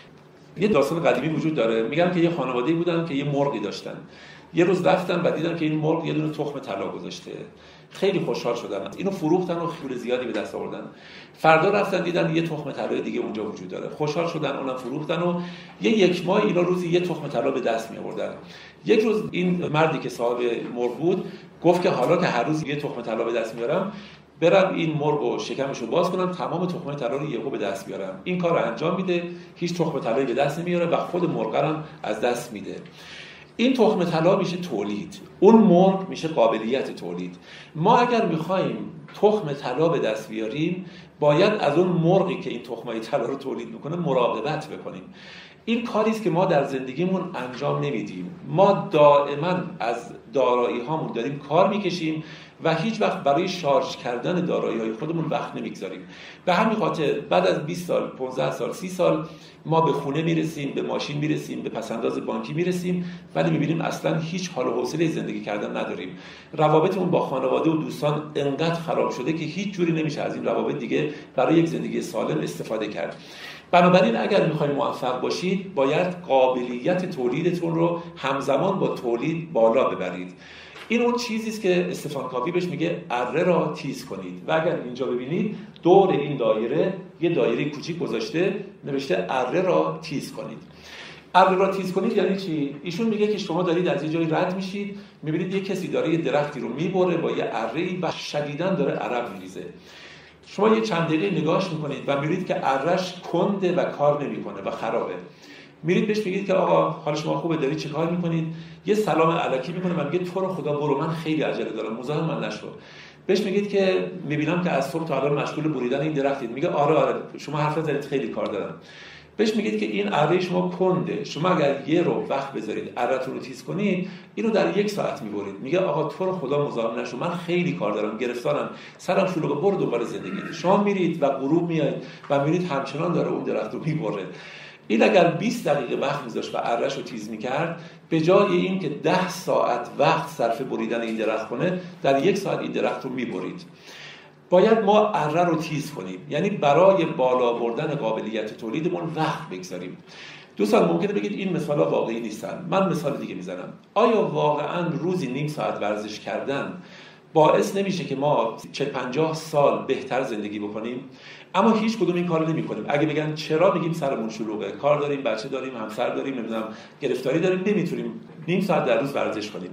یه داستان قدیمی وجود داره، میگم که یه خانواده‌ای بودن که یه مرغی داشتن. یه روز رفتن و دیدن که این مرغ یه دونه تخم طلا گذاشته. خیلی خوشحال شدن، اینو فروختن و پول زیادی به دست آوردن. فردا رفتن دیدن یه تخم طلا دیگه اونجا وجود داره. خوشحال شدن، اونم فروختن و یه یک ماه اینا روزی یه تخم طلا به دست می آوردن. یک روز این مردی که صاحب مرغ بود گفت که حالا که هر روز یه تخم طلا به دست میارم، برم این مرغ و شکمشو باز کنم، تمام تخم طلا رو یهو به دست بیارم. این کار رو انجام میده، هیچ تخم طلایی به دست نمیاره و خود مرغ هم از دست میده. این تخم طلا میشه تولید، اون مرغ میشه قابلیت تولید. ما اگر میخوایم تخم طلا به دست بیاریم باید از اون مرغی که این تخمای طلا رو تولید میکنه مراقبت بکنیم. این کاری است که ما در زندگیمون انجام نمیدیم. ما دائما از دارایی هامون داریم کار میکشیم و هیچ وقت برای شارژ کردن دارایی های خودمون وقت نمیگذاریم. به همین خاطر بعد از بیست سال، پانزده سال، سی سال ما به خونه میرسیم، به ماشین میرسیم، به پسنداز بانکی میرسیم ولی میبینیم اصلا هیچ حال و حوصله زندگی کردن نداریم. روابطمون با خانواده و دوستان انقدر خراب شده که هیچ جوری نمیشه از این روابط دیگه برای یک زندگی سالم استفاده کرد. بنابراین اگر میخواید موفق باشید باید قابلیت تولیدتون رو همزمان با تولید بالا ببرید. این اون چیزی است که استفان کاوی بهش میگه اره را تیز کنید و اگر اینجا ببینید دور این دایره یه دایره کوچیک گذاشته نوشته اره را تیز کنید. اره را تیز کنید یعنی چی؟ ایشون میگه که شما دارید از یه جایی رد میشید، میبینید یه کسی داره یه درختی رو میبره با یه اره‌ای و شدیداً داره عرق میریزه. شما یه چند دقیقه نگاش میکنید و میبینید که اره‌اش کنده و کار نمیکنه و خرابه. میرید بهش میگید که آقا حال شما خوبه، داری چه کار میکنید؟ یه سلام الکی میکنه و میگه تو رو خدا برو، من خیلی عجله دارم، مزاحم من نشو. بهش میگید که میبینم که از صبح تا الان مشغول بریدن این درختید. میگه آره آره شما حرف نزنید، خیلی کار دارم. بهش میگید که این اره شما کنده، شما اگر یه رو وقت بذارید اره‌تون رو تیز کنید اینو در یک ساعت میبرید. میگه آقا تو رو خدا مزاحم نشو، من خیلی کار دارم، گرفتارم، سرم شلوغه، برو دنبال زندگی. شما میرید و غروب میاد و میرید همچنان داره اون درخت رو میبره. این اگر بیست دقیقه وقت میذاشت و اره‌شو تیز میکرد، به جای این که ده ساعت وقت صرف بریدن این درخت کنه، در یک ساعت این درخت رو میبرید. باید ما اره رو تیز کنیم، یعنی برای بالا بردن قابلیت تولیدمون وقت بگذاریم. دوستان ممکنه بگید این مثالا واقعی نیستن. من مثال دیگه میزنم. آیا واقعا روزی نیم ساعت ورزش کردن باعث نمیشه که ما چهل پنجاه سال بهتر زندگی بکنیم؟ اما هیچ کدوم این کارو نمی‌کنیم. اگه بگن چرا، میگیم سرمون شلوغه، کار داریم، بچه داریم، همسر داریم، نمیدونم گرفتاری داریم، نمیتونیم نیم ساعت در روز ورزش کنیم.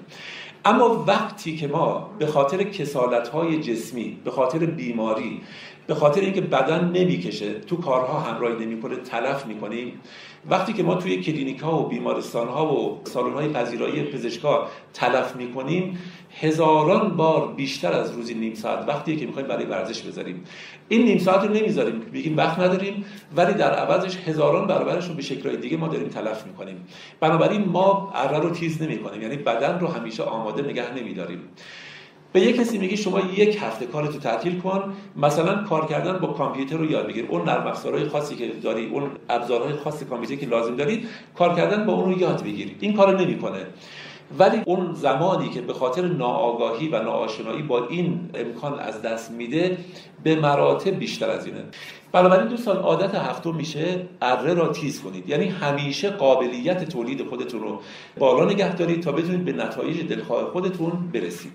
اما وقتی که ما به خاطر کسالت‌های جسمی، به خاطر بیماری، به خاطر اینکه بدن نمیکشه، تو کارها همراهی نمی‌کنه، تلف می‌کنیم، وقتی که ما توی کلینیک‌ها و بیمارستان‌ها و سالن‌های پذیرایی پزشکا تلف می‌کنیم، هزاران بار بیشتر از روزی نیم ساعت وقتی که می‌خوایم برای ورزش بذاریم. این نیم ساعت رو نمیذاریم، بگیم وقت نداریم، ولی در عوضش هزاران برابرش رو به شکل‌های دیگه ما داریم تلف می‌کنیم. بنابراین ما اره رو تیز نمی‌کنیم، یعنی بدن رو همیشه آماده نگه نمی‌داریم. به یک کسی میگی شما یک هفته کارتو تعطیل کن، مثلا کار کردن با کامپیوتر رو یاد بگیر، اون نرم افزارهای خاصی که داری، اون ابزارهای خاص کامپیوتری که لازم دارید، کار کردن با اون رو یاد بگیر. این کارو نمیکنه. ولی اون زمانی که به خاطر ناآگاهی و ناآشنایی با این امکان از دست میده به مراتب بیشتر از اینه. بنابراین دوستان عادت هفتم میشه اره را تیز کنید، یعنی همیشه قابلیت تولید خودتون رو بالا نگه دارید تا بتونید به نتایج دلخواه خودتون برسید.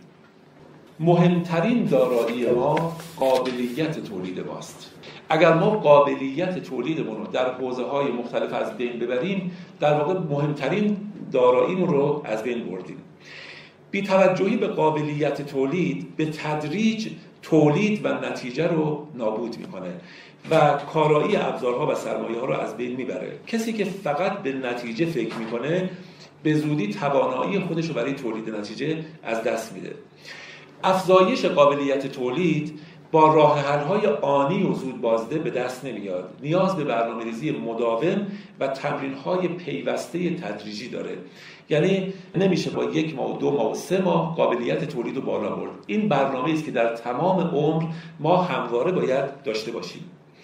مهمترین دارایی ما قابلیت تولید ماست. اگر ما قابلیت تولیدمون رو در حوزه‌های مختلف از بین ببریم، در واقع مهمترین داراییمون رو از بین بردیم. بی توجهی به قابلیت تولید به تدریج تولید و نتیجه رو نابود میکنه و کارایی ابزارها و سرمایه‌ها رو از بین میبره. کسی که فقط به نتیجه فکر میکنه به زودی توانایی خودش رو برای تولید نتیجه از دست میده. افزایش قابلیت تولید با راه حل‌های آنی و زود بازده به دست نمیاد. نیاز به برنامه‌ریزی مداوم و تمرین‌های پیوسته تدریجی داره. یعنی نمیشه با یک ماه و دو ماه و سه ماه قابلیت تولید رو بالا برد. این برنامه‌ای است که در تمام عمر ما همواره باید داشته باشیم.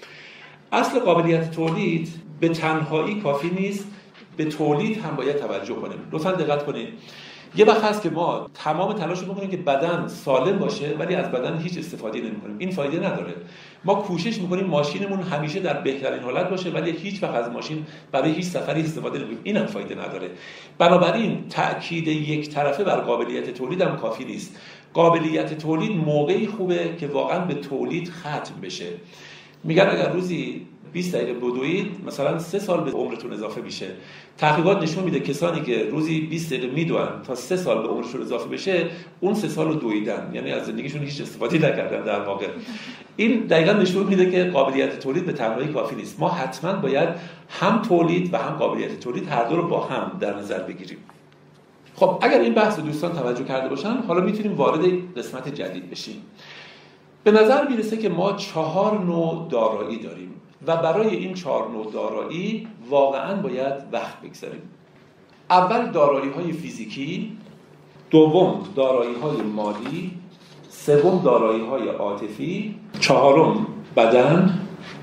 اصل قابلیت تولید به تنهایی کافی نیست، به تولید هم باید توجه کنیم. لطفاً دقت کنید. یه وقت هست که ما تمام تلاش رو میکنیم که بدن سالم باشه ولی از بدن هیچ استفاده نمیکنیم. این فایده نداره. ما کوشش میکنیم ماشینمون همیشه در بهترین حالت باشه ولی هیچ وقت از ماشین برای هیچ سفری استفاده نمیکنیم. این هم فایده نداره. بنابراین تأکید یک طرفه بر قابلیت تولید هم کافی نیست. قابلیت تولید موقعی خوبه که واقعا به تولید ختم بشه. میگن اگر روزی بیست دقیقه بدوید مثلا سه سال به عمرتون اضافه میشه. تحقیقات نشون میده کسانی که روزی بیست دقیقه میدوئن تا سه سال به عمرشون اضافه بشه اون سه سال رو دویدن، یعنی از زندگیشون هیچ استفاده نکردن در واقع. این دقیقاً نشون میده که قابلیت تولید به تنهایی کافی نیست. ما حتما باید هم تولید و هم قابلیت تولید هر دو رو با هم در نظر بگیریم. خب اگر این بحث رو دوستان توجه کرده باشن حالا میتونیم وارد قسمت جدید بشیم. به نظر میرسه که ما چهار نوع دارایی داریم و برای این چهار نوع دارایی واقعاً باید وقت بگذاریم. اول دارایی‌های فیزیکی، دوم دارایی‌های مالی، سوم دارایی‌های عاطفی، چهارم بدن.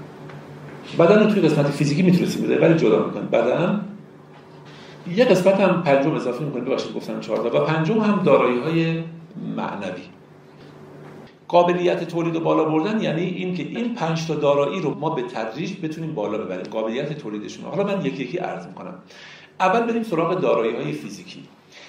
بدن رو توی قسمت فیزیکی میتونستیم بذاریم ولی جدا میکنیم. بدن یه قسمت هم پنجم اضافه میکنیم، ببخشید گفتم چهار تا، و پنجم هم دارایی‌های معنوی. قابلیت تولید و بالا بردن یعنی این که این پنج تا دارایی رو ما به تدریج بتونیم بالا ببریم، قابلیت تولیدشون. حالا من یکی یکی عرض میکنم. اول بریم سراغ دارایی‌های فیزیکی.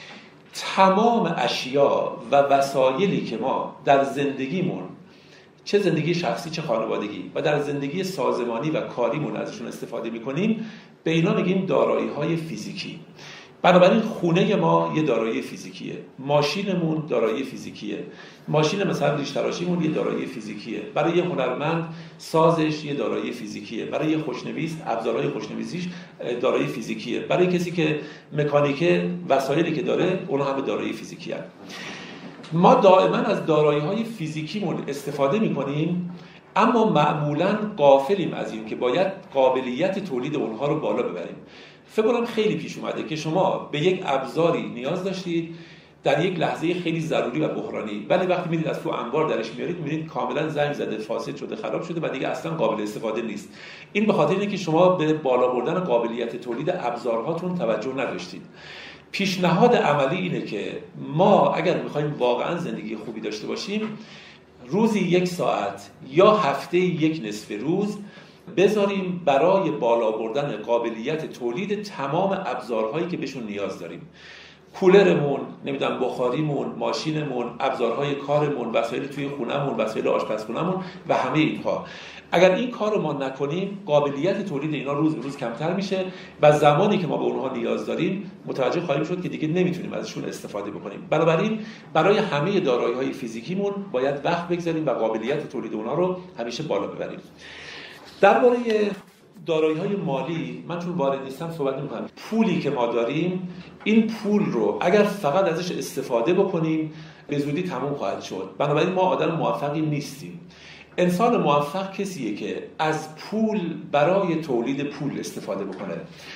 تمام اشیا و وسایلی که ما در زندگیمون، چه زندگی شخصی چه خانوادگی، و در زندگی سازمانی و کاریمون ازشون استفاده میکنیم، به اینا میگیم دارایی‌های فیزیکی. بنابراین خونه ما یه دارایی فیزیکیه، ماشینمون دارایی فیزیکیه، ماشین مثلا ریش تراشیمون یه دارایی فیزیکیه، برای یه هنرمند سازش یه دارایی فیزیکیه، برای یه خوشنویس ابزارهای خوشنویسیش دارایی فیزیکیه، برای کسی که مکانیکه وسایلی که داره اونها هم دارایی فیزیکی هستند. ما دائما از دارایی‌های فیزیکیمون استفاده می‌کنیم اما معمولاً غافلیم از این که باید قابلیت تولید اونها رو بالا ببریم. فکر کنم خیلی پیش اومده که شما به یک ابزاری نیاز داشتید در یک لحظه خیلی ضروری و بحرانی، ولی وقتی میدید از تو انبار درش میارید میبینید کاملا زنگ زده، فاسد شده، خراب شده و دیگه اصلا قابل استفاده نیست. این به خاطر اینه که شما به بالا بردن قابلیت تولید ابزارهاتون توجه نداشتید. پیشنهاد عملی اینه که ما اگر میخوایم واقعا زندگی خوبی داشته باشیم، روزی یک ساعت یا هفته یک نصف روز بذاریم برای بالا بردن قابلیت تولید تمام ابزارهایی که بهشون نیاز داریم. کولرمون، نمیدونم بخاریمون، ماشینمون، ابزارهای کارمون، وسایل توی خونمون، وسایل آشپزخونمون و همه اینها. اگر این کار رو ما نکنیم، قابلیت تولید اینا روز به روز کمتر میشه و زمانی که ما به اونها نیاز داریم متوجه خواهیم شد که دیگه نمیتونیم ازشون استفاده بکنیم. بنابراین برای همه دارایی‌های فیزیکیمون باید وقت بگذاریم و قابلیت تولید اونها رو همیشه بالا ببریم. درباره دارایی‌های مالی من چون وارد نیستم صحبت نمی‌کنم. پولی که ما داریم، این پول رو اگر فقط ازش استفاده بکنیم به زودی تموم خواهد شد. بنابراین ما آدم موفقی نیستیم. انسان موفق کسیه که از پول برای تولید پول استفاده بکنه.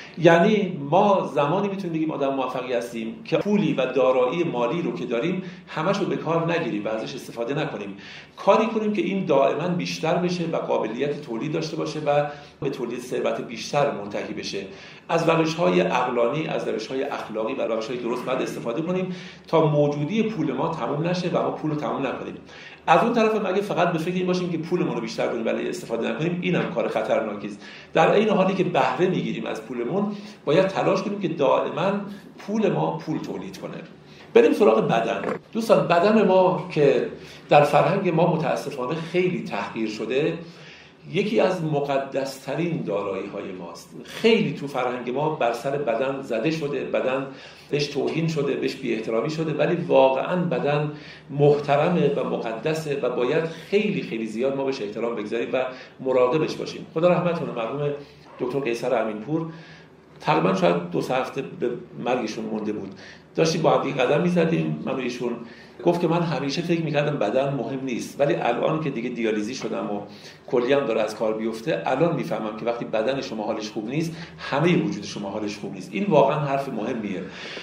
یعنی ما زمانی میتونیم بگیم آدم موفقی هستیم که پولی و دارایی مالی رو که داریم همش رو به کار نگیریم و ازش استفاده نکنیم، کاری کنیم که این دائما بیشتر بشه و قابلیت تولید داشته باشه و به تولید ثروت بیشتر منتهی بشه. از روش‌های عقلانی، از روش‌های اخلاقی و روش‌های درست باید استفاده کنیم تا موجودی پول ما تموم نشه و ما پول رو تموم نکنیم. از اون طرف مگه فقط به فکر این باشیم که پولمون رو بیشتر کنیم ولی استفاده نکنیم، اینم کار خطرناکی است. در عین حالی که بهره میگیریم از پولمون، باید تلاش کنیم که دائما پول ما پول تولید کنه. بریم سراغ بدن. دوستان، بدن ما که در فرهنگ ما متاسفانه خیلی تحقیر شده، یکی از مقدس‌ترین دارایی‌های ماست. خیلی تو فرهنگ ما بر سر بدن زده شده، بدن بهش توهین شده، بهش بی‌احترامی شده، ولی واقعاً بدن محترمه و مقدسه و باید خیلی خیلی زیاد ما بهش احترام بگذاریم و مراقبش باشیم. خدا رحمت کنه مرحوم دکتر قیصر امینپور، تقریباً شاید دو سه هفته به مرگشون مونده بود، داشتیم با هم قدم می‌زدیم، من و ایشون. گفت که من همیشه فکر می‌کردم بدن مهم نیست، ولی الان که دیگه دیالیزی شدم و کلی هم داره از کار بیفته، الان میفهمم که وقتی بدن شما حالش خوب نیست، همه وجود شما حالش خوب نیست. این واقعا حرف مهمیه.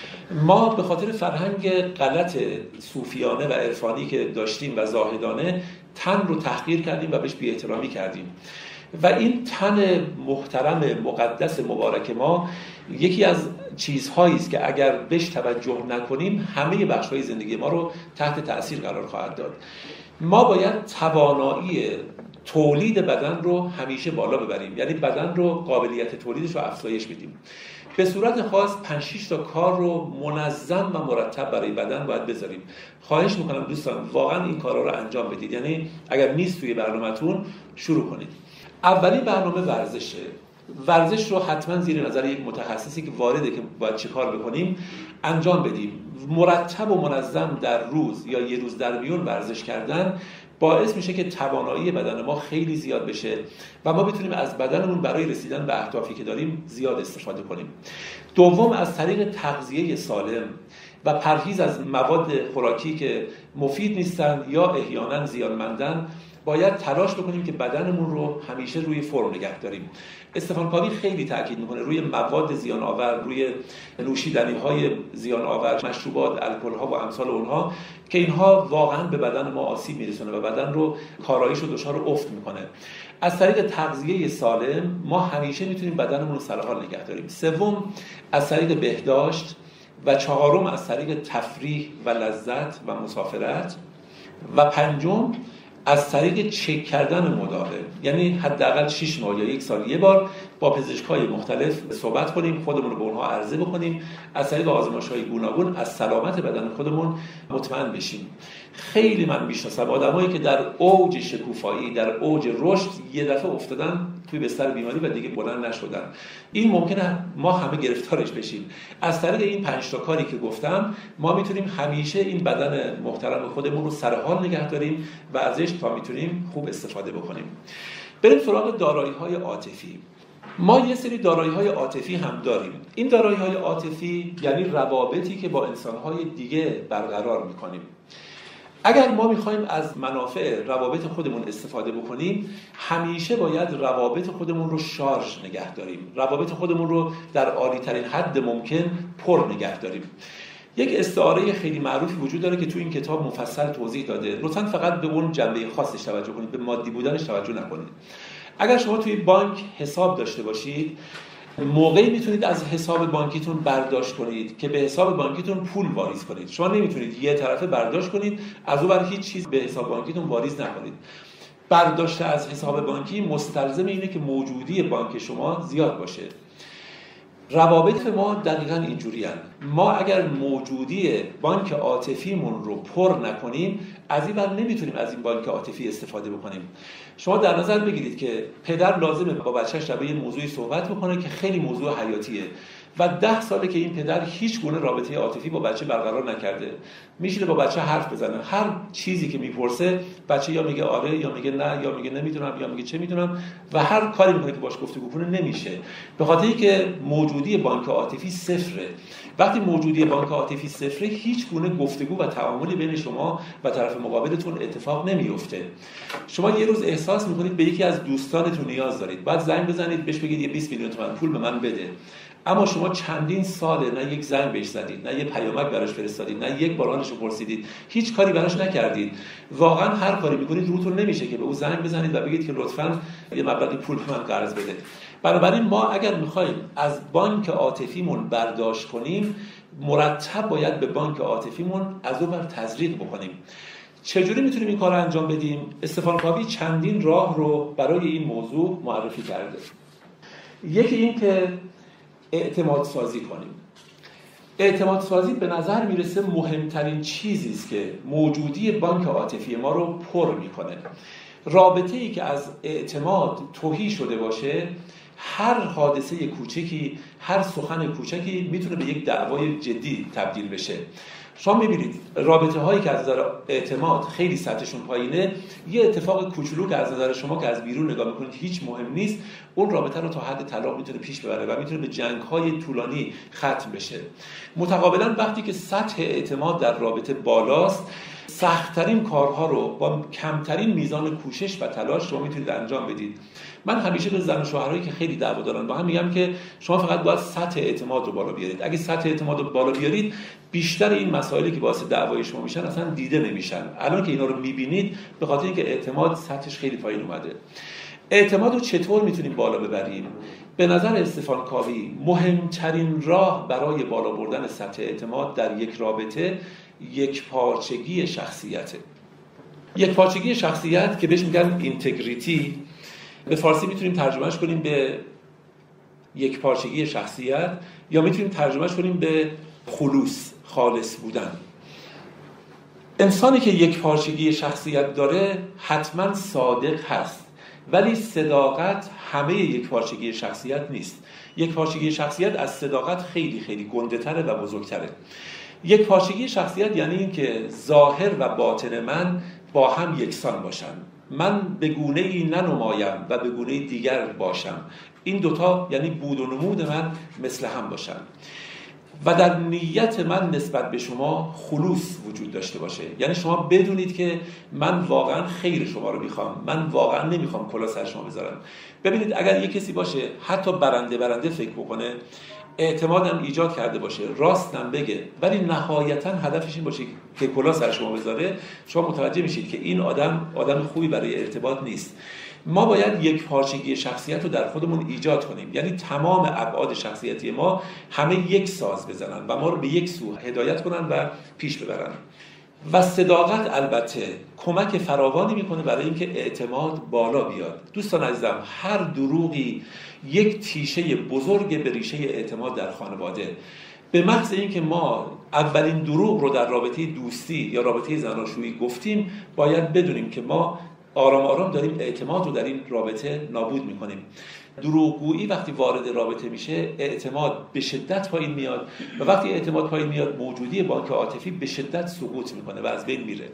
ما به خاطر فرهنگ غلط صوفیانه و عرفانی که داشتیم و زاهدانه، تن رو تحقیر کردیم و بهش بی‌احترامی کردیم و این تن محترم مقدس مبارک ما یکی از چیزهایی است که اگر بهش توجه نکنیم همه بخش‌های زندگی ما رو تحت تأثیر قرار خواهد داد. ما باید توانایی تولید بدن رو همیشه بالا ببریم، یعنی بدن رو قابلیت تولیدش رو افزایش بدیم. به صورت خاص پنج شش تا کار رو منظم و مرتب برای بدن باید بذاریم. خواهش میکنم دوستان واقعا این کارا رو انجام بدید، یعنی اگر نیست توی برنامه‌تون شروع کنید. اولی برنامه ورزشه. ورزش رو حتما زیر نظر یک متخصصی که وارده که باید چه کار بکنیم انجام بدیم. مرتب و منظم در روز یا یه روز در میون ورزش کردن باعث میشه که توانایی بدن ما خیلی زیاد بشه و ما بتونیم از بدنمون برای رسیدن به اهدافی که داریم زیاد استفاده کنیم. دوم، از طریق تغذیه سالم و پرهیز از مواد خوراکی که مفید نیستن یا احیانا زیانمندن باید تلاش بکنیم که بدنمون رو همیشه روی فرم نگه داریم. استفان کاوی خیلی تاکید میکنه روی مواد زیان آور، روی نوشیدنی‌های زیان آور، مشروبات، الکل‌ها و امثال اونها که اینها واقعا به بدن ما آسیب میرسونه و بدن رو کاراییش رو دچار افت میکنه. از طریق تغذیه سالم ما همیشه میتونیم بدنمون رو سر حال نگه داریم. سوم، از طریق بهداشت و چهارم از طریق تفریح و لذت و مسافرت و پنجم از طریق چک کردن مداوم، یعنی حداقل شش ماه یا یک سال یه بار با پزشکای مختلف صحبت کنیم، خودمون رو به اونها عرضه بکنیم، از طریق آزمایش‌های گوناگون از سلامت بدن خودمون مطمئن بشیم. خیلی من میشناسم آدمایی که در اوج شکوفایی، در اوج رشد یه دفعه افتادن توی بستر بیماری و دیگه بلند نشدن. این ممکنه ما همه گرفتارش بشیم. از طریق این پنج تا کاری که گفتم ما میتونیم همیشه این بدن محترم خودمون رو سر حال نگه داریم و ازش تا میتونیم خوب استفاده بکنیم. بریم سراغ دارایی‌های عاطفی. ما یه سری دارایی‌های عاطفی هم داریم. این دارایی‌های عاطفی یعنی روابطی که با انسان‌های دیگه برقرار می‌کنیم. اگر ما می‌خوایم از منافع روابط خودمون استفاده بکنیم، همیشه باید روابط خودمون رو شارژ نگه داریم. روابط خودمون رو در عالی‌ترین حد ممکن پر نگه داریم. یک استعاره خیلی معروفی وجود داره که تو این کتاب مفصل توضیح داده. لطفاً فقط به اون جنبه خاصش توجه کنید، به مادی بودنش توجه نکنید. اگر شما توی بانک حساب داشته باشید، موقعی میتونید از حساب بانکیتون برداشت کنید که به حساب بانکیتون پول واریز کنید. شما نمیتونید یه طرفه برداشت کنید از اون ور هیچ چیز به حساب بانکیتون واریز نکنید. برداشت از حساب بانکی مستلزم اینه که موجودی بانک شما زیاد باشه. روابط ما دقیقاً اینجوری هستند. ما اگر موجودی بانک عاطفیمون رو پر نکنیم، از این ور نمیتونیم از این بانک عاطفی استفاده بکنیم. شما در نظر بگیرید که پدر لازمه با بچه‌ش درباره یه موضوعی صحبت بکنه که خیلی موضوع حیاتیه و ده ساله که این پدر هیچ گونه رابطه عاطفی با بچه برقرار نکرده. میشه با بچه حرف بزنه، هر چیزی که میپرسه بچه یا میگه آره یا میگه نه یا میگه نمیدونم یا میگه چه میدونم و هر کاری میکنه که باش گفتگو کنه نمیشه، به خاطر اینکه موجودی بانک عاطفی صفره. وقتی موجودی بانک عاطفی صفره، هیچ گونه گفتگو و تعاملی بین شما و طرف مقابلتون اتفاق نمیفته. شما یه روز احساس میکنید به یکی از دوستانتون نیاز دارید، بعد زنگ بزنید بهش بگید یه بیست میلیون تومان پول به من بده، اما شما چندین ساله نه یک زنگ بهش زدید، نه یک پیامک براش فرستادید، نه یک بار حالش رو پرسیدید، هیچ کاری براش نکردید. واقعا هر کاری میکنید روتون نمیشه که به او زنگ بزنید و بگید که لطفاً یه مبلغی پول به من قرض بده. بنابراین ما اگر میخوایم از بانک عاطفیمون برداشت کنیم، مرتب باید به بانک عاطفیمون از اون بر تزریق بکنیم. چجوری میتونیم این کار رو انجام بدیم؟ استفان کاوی چندین راه رو برای این موضوع معرفی کرده. یکی این که اعتماد سازی کنیم. اعتماد سازی به نظر میرسه مهمترین چیزی است که موجودی بانک عاطفی ما رو پر میکنه. رابطه ای که از اعتماد تهی شده باشه، هر حادثه کوچکی، هر سخن کوچکی میتونه به یک دعوای جدی تبدیل بشه. شما میبینید رابطه هایی که از نظر اعتماد خیلی سطحشون پایینه، یه اتفاق کوچولو که از نظر شما که از بیرون نگاه میکنید هیچ مهم نیست، اون رابطه رو تا حد طلاق میتونه پیش ببره و میتونه به جنگ های طولانی ختم بشه. متقابلا وقتی که سطح اعتماد در رابطه بالاست، سخت‌ترین کارها رو با کمترین میزان کوشش و تلاش شما میتونید انجام بدید. من همیشه به زن و شوهرایی که خیلی دعوا دارن با هم میگم که شما فقط باید سطح اعتماد رو بالا بیارید. اگه سطح اعتماد رو بالا بیارید، بیشتر این مسائلی که باعث دعوای شما میشن اصلا دیده نمیشن. الان که اینا رو میبینید به خاطر اینکه اعتماد سطحش خیلی پایین اومده. اعتماد رو چطور میتونیم بالا ببریم؟ به نظر استفان کاوی مهمترین راه برای بالا بردن سطح اعتماد در یک رابطه یک پارچگی شخصیته. یک پارچگی شخصیت که بهش میگن اینتگریتی، به فارسی میتونیم ترجمهش کنیم به یک پارچگی شخصیت یا میتونیم ترجمهش کنیم به خلوص، خالص بودن. انسانی که یک پارچگی شخصیت داره حتما صادق هست، ولی صداقت همه یک پارچگی شخصیت نیست. یک پارچگی شخصیت از صداقت خیلی خیلی گنده تره و بزرگتره. یک پارچگی شخصیت یعنی این که ظاهر و باطن من با هم یکسان باشن. من به گونه‌ای ننمایم و به گونه دیگر باشم. این دوتا یعنی بود و نمود من مثل هم باشن. و در نیت من نسبت به شما خلوص وجود داشته باشه. یعنی شما بدونید که من واقعا خیر شما رو میخوام، من واقعا نمیخوام کلاه سر شما بذارم. ببینید اگر یک کسی باشه حتی برنده برنده فکر بکنه، اعتمادم ایجاد کرده باشه، راستم بگه، ولی نهایتا هدفش این باشه که کلاه سر شما بذاره، شما متوجه میشید که این آدم آدم خوبی برای ارتباط نیست. ما باید یک پارچگی شخصیت رو در خودمون ایجاد کنیم، یعنی تمام ابعاد شخصیتی ما همه یک ساز بزنن و ما رو به یک سو هدایت کنن و پیش ببرن. و صداقت البته کمک فراوانی میکنه برای اینکه اعتماد بالا بیاد. دوستان عزیزم، هر دروغی یک تیشه بزرگ به ریشه اعتماد در خانواده. به محض اینکه ما اولین دروغ رو در رابطه دوستی یا رابطه زناشویی گفتیم، باید بدونیم که ما آرام آرام داریم اعتماد رو در این رابطه نابود میکنیم. دروغگویی وقتی وارد رابطه میشه، اعتماد به شدت پایین میاد و وقتی اعتماد پایین میاد، موجودی بانک عاطفی به شدت سقوط میکنه و از بین میره.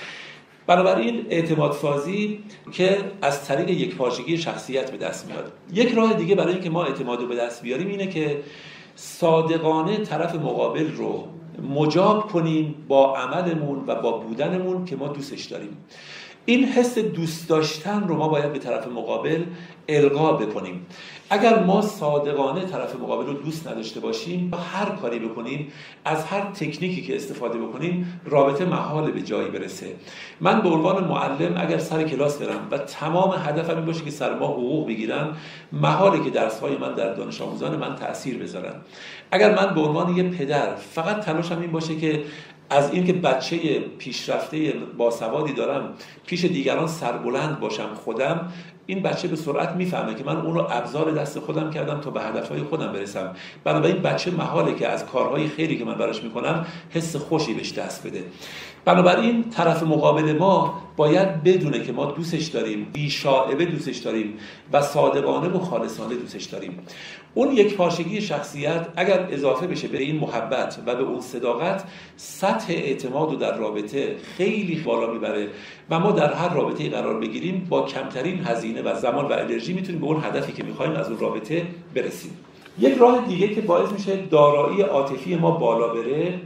بنابراین اعتماد سازی که از طریق یک پارچگی شخصیت به دست میاد. یک راه دیگه برای اینکه ما اعتماد رو به دست بیاریم اینه که صادقانه طرف مقابل رو مجاب کنیم با عملمون و با بودنمون که ما دوستش داریم. این حس دوست داشتن رو ما باید به طرف مقابل القا بکنیم. اگر ما صادقانه طرف مقابل رو دوست نداشته باشیم، هر کاری بکنیم، از هر تکنیکی که استفاده بکنیم، رابطه محال به جایی برسه. من به عنوان معلم اگر سر کلاس برم و تمام هدفم این باشه که سر ما حقوق بگیرن، محاله که درس‌های من در دانش آموزان من تأثیر بذارن. اگر من به عنوان یه پدر فقط تلاشم این باشه که از این که بچه پیشرفته باسوادی دارم پیش دیگران سربلند باشم خودم، این بچه به سرعت میفهمه که من اون رو ابزار دست خودم کردم تا به هدفهای خودم برسم. بنابراین بچه محاله که از کارهای خیری که من براش میکنم حس خوشی بهش دست بده. بنابراین طرف مقابل ما باید بدونه که ما دوستش داریم، بی‌شائبه دوستش داریم و صادقانه و خالصانه دوستش داریم. اون یک پارچگی شخصیت اگر اضافه بشه به این محبت و به اون صداقت، سطح اعتماد رو در رابطه خیلی بالا میبره و ما در هر رابطه‌ای قرار بگیریم با کمترین هزینه و زمان و انرژی میتونیم به اون هدفی که میخوایم از اون رابطه برسیم. یک راه دیگه که باعث میشه دارایی عاطفی ما بالا بره،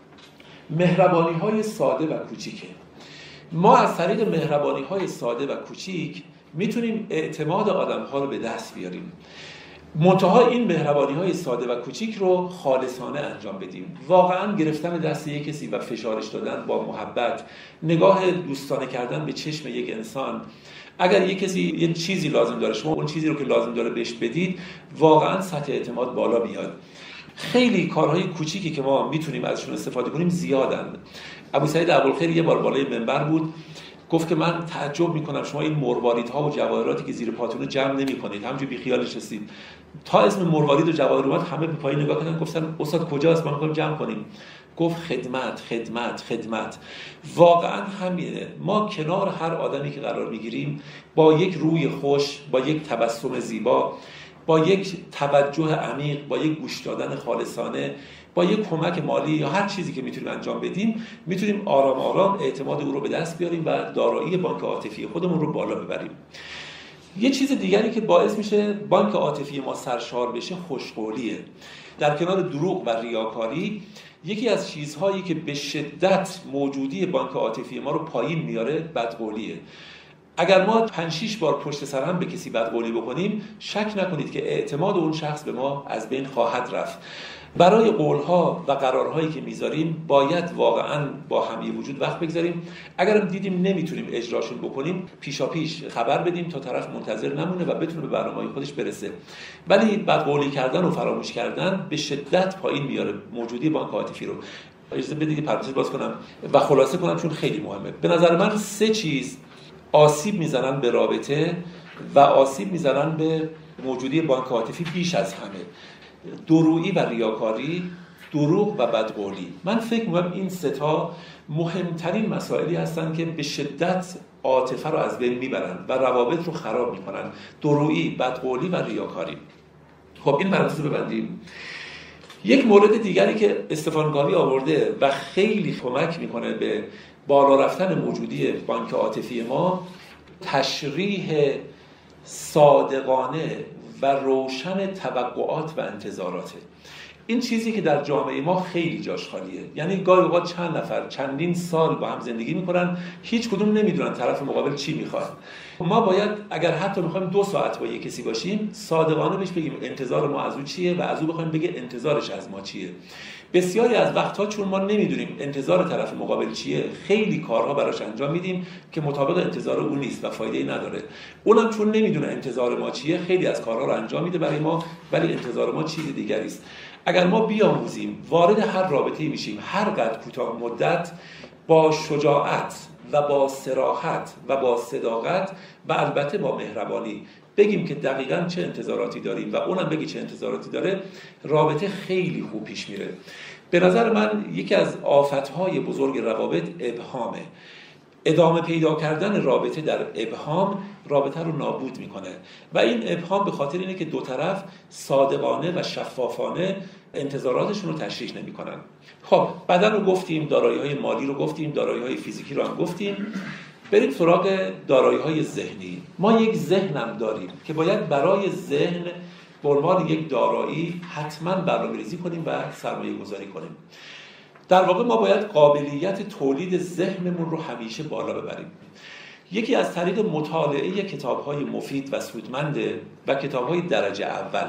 مهربانی‌های ساده و کوچیکه. ما از طریق مهربانی‌های ساده و کوچیک میتونیم اعتماد آدم‌ها رو به دست بیاریم. منتها این مهربانی‌های ساده و کوچیک رو خالصانه انجام بدیم. واقعاً گرفتن دست یک کسی و فشارش دادن با محبت، نگاه دوستانه کردن به چشم یک انسان، اگر یک کسی یه چیزی لازم داره، شما اون چیزی رو که لازم داره بهش بدید، واقعاً سطح اعتماد بالا میاد. خیلی کارهای کوچیکی که ما میتونیم ازشون استفاده کنیم زیادن. ابوسعید ابوالخیر یه بار بالای منبر بود، گفت که من تعجب میکنم شما این مرواریدها و جواهراتی که زیر پاتون رو جمع نمیکنید، همونجوری بی خیالش هستید. تا اسم مروارید و جواهر اومد همه به پایین نگاه کردن، گفتن استاد کجاست، ما میخوایم جمع کنیم. گفت خدمت خدمت خدمت. واقعا همینه. ما کنار هر آدمی که قرار میگیریم با یک روی خوش، با یک تبسم زیبا، با یک توجه عمیق، با یک گوش دادن خالصانه، با یک کمک مالی یا هر چیزی که میتونیم انجام بدیم، میتونیم آرام آرام اعتماد او رو به دست بیاریم و دارایی بانک عاطفی خودمون رو بالا ببریم. یه چیز دیگری که باعث میشه بانک عاطفی ما سرشار بشه خوشقولیه. در کنار دروغ و ریاکاری، یکی از چیزهایی که به شدت موجودی بانک عاطفی ما رو پایین میاره بدقولیه. اگر ما پنج شش بار پشت سر هم به کسی بدقولی بکنیم، شک نکنید که اعتماد اون شخص به ما از بین خواهد رفت. برای قولها و قرارهایی که میذاریم باید واقعا با هم یه وجود وقت بگذاریم. اگرم دیدیم نمیتونیم اجراشون بکنیم، پیشا پیش خبر بدیم تا طرف منتظر نمونه و بتونه به برنامه‌های خودش برسه. ولی بدقولی کردن و فراموش کردن به شدت پایین میاره موجودی بانک عاطفی رو. اجازه بدید پرانتز باز کنم و خلاصه کنم چون خیلی مهمه. به نظر من سه چیز آسیب میزنن به رابطه و آسیب میزنن به موجودی بانک عاطفی بیش از همه: دورویی و ریاکاری، دروغ و بدقولی. من فکر می‌کنم این سه تا مهمترین مسائلی هستن که به شدت عاطفه رو از بین میبرن و روابط رو خراب میکنن: دورویی، بدقولی و ریاکاری. خب این پرانتز رو ببندیم. یک مورد دیگری که استفان گاوی آورده و خیلی کمک میکنه به بالا رفتن موجودی بانک عاطفی ما، تشریح صادقانه و روشن توقعات و انتظاراته. این چیزی که در جامعه ما خیلی جاش خالیه. یعنی گاهی اوقات چند نفر چندین سال با هم زندگی میکنن، هیچ کدوم نمیدونن طرف مقابل چی میخواد. ما باید اگر حتی میخوایم دو ساعت با یک کسی باشیم، صادقانه بهش بگیم انتظار ما از او چیه و از او بخوایم بگه انتظارش از ما چیه. بسیاری از وقتها چون ما نمیدونیم انتظار طرف مقابل چیه، خیلی کارها براش انجام میدیم که مطابق انتظار اون نیست و فایده‌ای نداره. اونم چون نمیدونه انتظار ما چیه، خیلی از کارها رو انجام میده برای ما، ولی انتظار ما چیز دیگری است. اگر ما بیاموزیم وارد هر رابطه‌ای میشیم، هر قدر کوتاه مدت، با شجاعت و با صراحت و با صداقت و البته با مهربانی بگیم که دقیقاً چه انتظاراتی داریم و اونم بگی چه انتظاراتی داره، رابطه خیلی خوب پیش میره. به نظر من یکی از آفت‌های بزرگ روابط ابهامه. ادامه پیدا کردن رابطه در ابهام رابطه رو نابود میکنه و این ابهام به خاطر اینه که دو طرف صادقانه و شفافانه انتظاراتشون رو تشریح نمیکنن. خب بدن رو گفتیم، دارایی‌های مالی رو گفتیم، دارایی‌های فیزیکی رو هم گفتیم. بریم سراغ دارایی‌های ذهنی. ما یک ذهنم داریم که باید برای ذهن به عنوان یک دارایی حتما برنامه‌ریزی کنیم و سرمایه گذاری کنیم. در واقع ما باید قابلیت تولید ذهنمون رو همیشه بالا ببریم. یکی از طریق مطالعه کتاب‌های مفید و سودمنده و کتاب‌های درجه اول.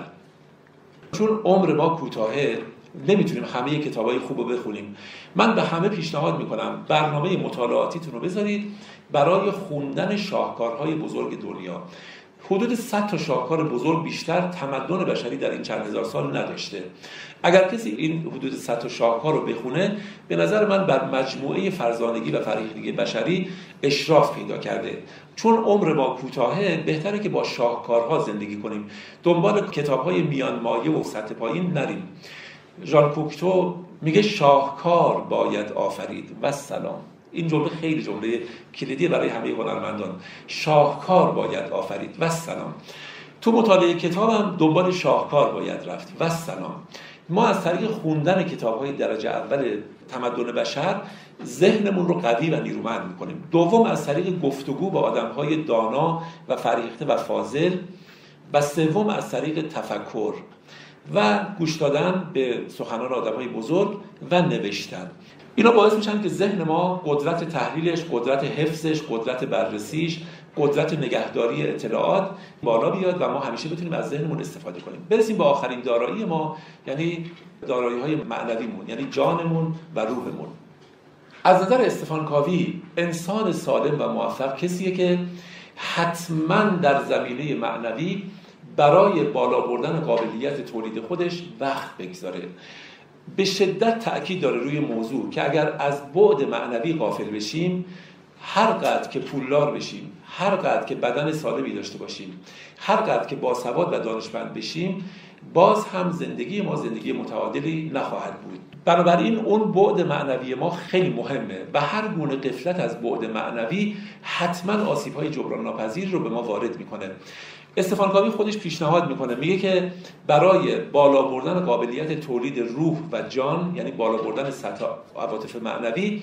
چون عمر ما کوتاهه، نمیتونیم همه کتاب‌های خوب رو بخونیم. من به همه پیشنهاد میکنم برنامه مطالعاتیتون رو بذارید برای خوندن شاهکارهای بزرگ دنیا. حدود صد تا شاهکار بزرگ بیشتر تمدن بشری در این چند هزار سال نداشته. اگر کسی این حدود صد تا شاهکار رو بخونه، به نظر من بر مجموعه فرزانگی و فرهیختگی بشری اشراف پیدا کرده. چون عمر ما کوتاهه، بهتره که با شاهکارها زندگی کنیم، دنبال کتاب‌های میان مایه و سطح پایین نریم. ژان کوکتو میگه شاهکار باید آفرید و سلام. این جمله خیلی جمله کلیدی برای همه هنرمندان. شاهکار باید آفرید و سلام. تو مطالعه کتابم دنبال شاهکار باید رفت و سلام. ما از طریق خوندن کتاب‌های درجه اول تمدن بشر ذهنمون رو قوی و نیرومند می‌کنیم. دوم از طریق گفتگو با آدم‌های دانا و فریخته و فاضل، و سوم از طریق تفکر و گوش دادن به سخنان آدم‌های بزرگ و نوشتن. اینا باعث میشن که ذهن ما قدرت تحلیلش، قدرت حفظش، قدرت بررسیش، قدرت نگهداری اطلاعات بالا بیاد و ما همیشه بتونیم از ذهنمون استفاده کنیم. برسیم به آخرین دارایی ما، یعنی دارایی‌های معنویمون، یعنی جانمون و روحمون. از نظر استفان کاوی انسان سالم و موفق کسیه که حتما در زمینه معنوی برای بالا بردن قابلیت تولید خودش وقت بگذاره. به شدت تأکید داره روی موضوع که اگر از بعد معنوی غافل بشیم، هر قدر که پولدار بشیم، هر قدر که بدن سالمی داشته باشیم، هر قدر که باسواد و دانشمند بشیم، باز هم زندگی ما زندگی متعادلی نخواهد بود. بنابراین اون بعد معنوی ما خیلی مهمه و هر گونه غفلت از بعد معنوی حتما آسیب‌های جبران ناپذیر رو به ما وارد میکنه. استفان کاوی خودش پیشنهاد میکنه، میگه که برای بالا بردن قابلیت تولید روح و جان، یعنی بالا بردن سطح عواطف معنوی،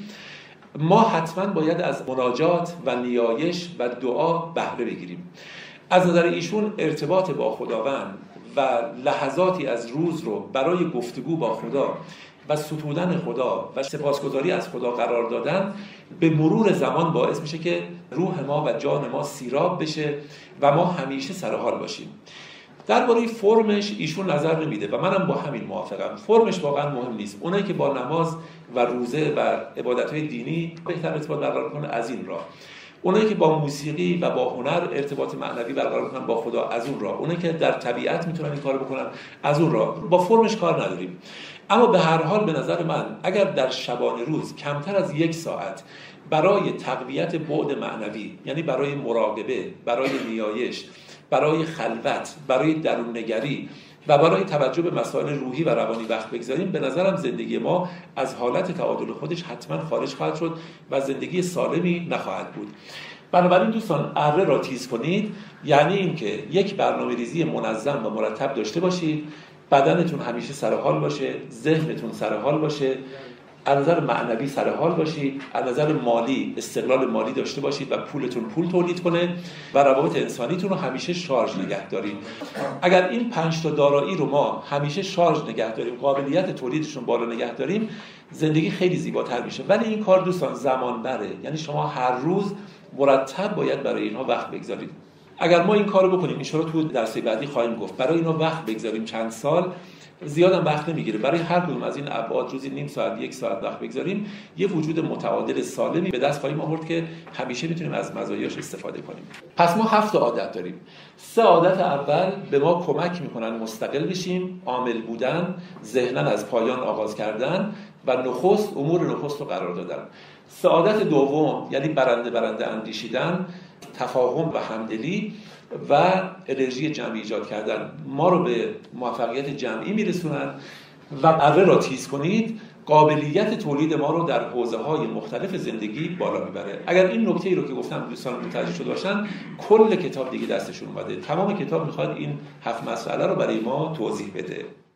ما حتما باید از مناجات و نیایش و دعا بهره بگیریم. از نظر ایشون ارتباط با خداوند و لحظاتی از روز رو برای گفتگو با خدا و ستودن خدا و سپاسگزاری از خدا قرار دادن به مرور زمان باعث میشه که روح ما و جان ما سیراب بشه و ما همیشه سر حال باشیم. درباره فرمش ایشون نظر نمیده و منم با همین موافقم. فرمش واقعا مهم نیست. اونایی که با نماز و روزه و عبادت‌های دینی بهتر ارتباط برقرار کنن از این راه، اونایی که با موسیقی و با هنر ارتباط معنوی برقرار کنن با خدا از اون راه، اونایی که در طبیعت میتونن این کارو بکنن از اون راه. با فرمش کار نداریم. اما به هر حال به نظر من اگر در شبانه روز کمتر از یک ساعت برای تقویت بعد معنوی، یعنی برای مراقبه، برای نیایش، برای خلوت، برای درون نگری و برای توجه به مسائل روحی و روانی وقت بگذاریم، به نظرم زندگی ما از حالت تعادل خودش حتما خارج خواهد شد و زندگی سالمی نخواهد بود. بنابراین دوستان اره را تیز کنید، یعنی اینکه یک برنامه‌ریزی منظم و مرتب داشته باشید، بدنتون همیشه سر حال باشه، ذهنتون سر حال باشه، از نظر معنوی سر حال باشید، از نظر مالی استقلال مالی داشته باشید و پولتون پول تولید کنه و روابط انسانیتون رو همیشه شارژ نگه دارید. اگر این پنج تا دارایی رو ما همیشه شارژ نگه داریم، قابلیت تولیدشون بالا نگه داریم، زندگی خیلی زیباتر میشه. ولی این کار دوستان زمان بره، یعنی شما هر روز مرتب باید برای اینها وقت بگذارید. اگر ما این کارو بکنیم، ان شاءالله تو درس بعدی خواهیم گفت، برای اینا وقت بگذاریم چند سال، زیادم وقت نمیگیره. برای هر کدوم از این ابعاد روزی نیم ساعت یک ساعت وقت بگذاریم، یه وجود متعادل سالمی به دست خواهیم آورد که همیشه میتونیم از مزایاش استفاده کنیم. پس ما هفت عادت داریم. سه عادت اول به ما کمک میکنن مستقل بشیم، عامل بودن، ذهناً از پایان آغاز کردن و نخست امور نخست رو قرار دادن. سعادت دوم یعنی برنده برنده اندیشیدن، تفاهم و همدلی و انرژی جمعی ایجاد کردن ما رو به موفقیت جمعی میرسونن. و اره را تیز کنید، قابلیت تولید ما رو در حوزه‌های مختلف زندگی بالا میبره. اگر این نکته‌ای رو که گفتم دوستان متوجه شده باشن، کل کتاب دیگه دستشون اومده. تمام کتاب میخواد این هفت مسئله رو برای ما توضیح بده.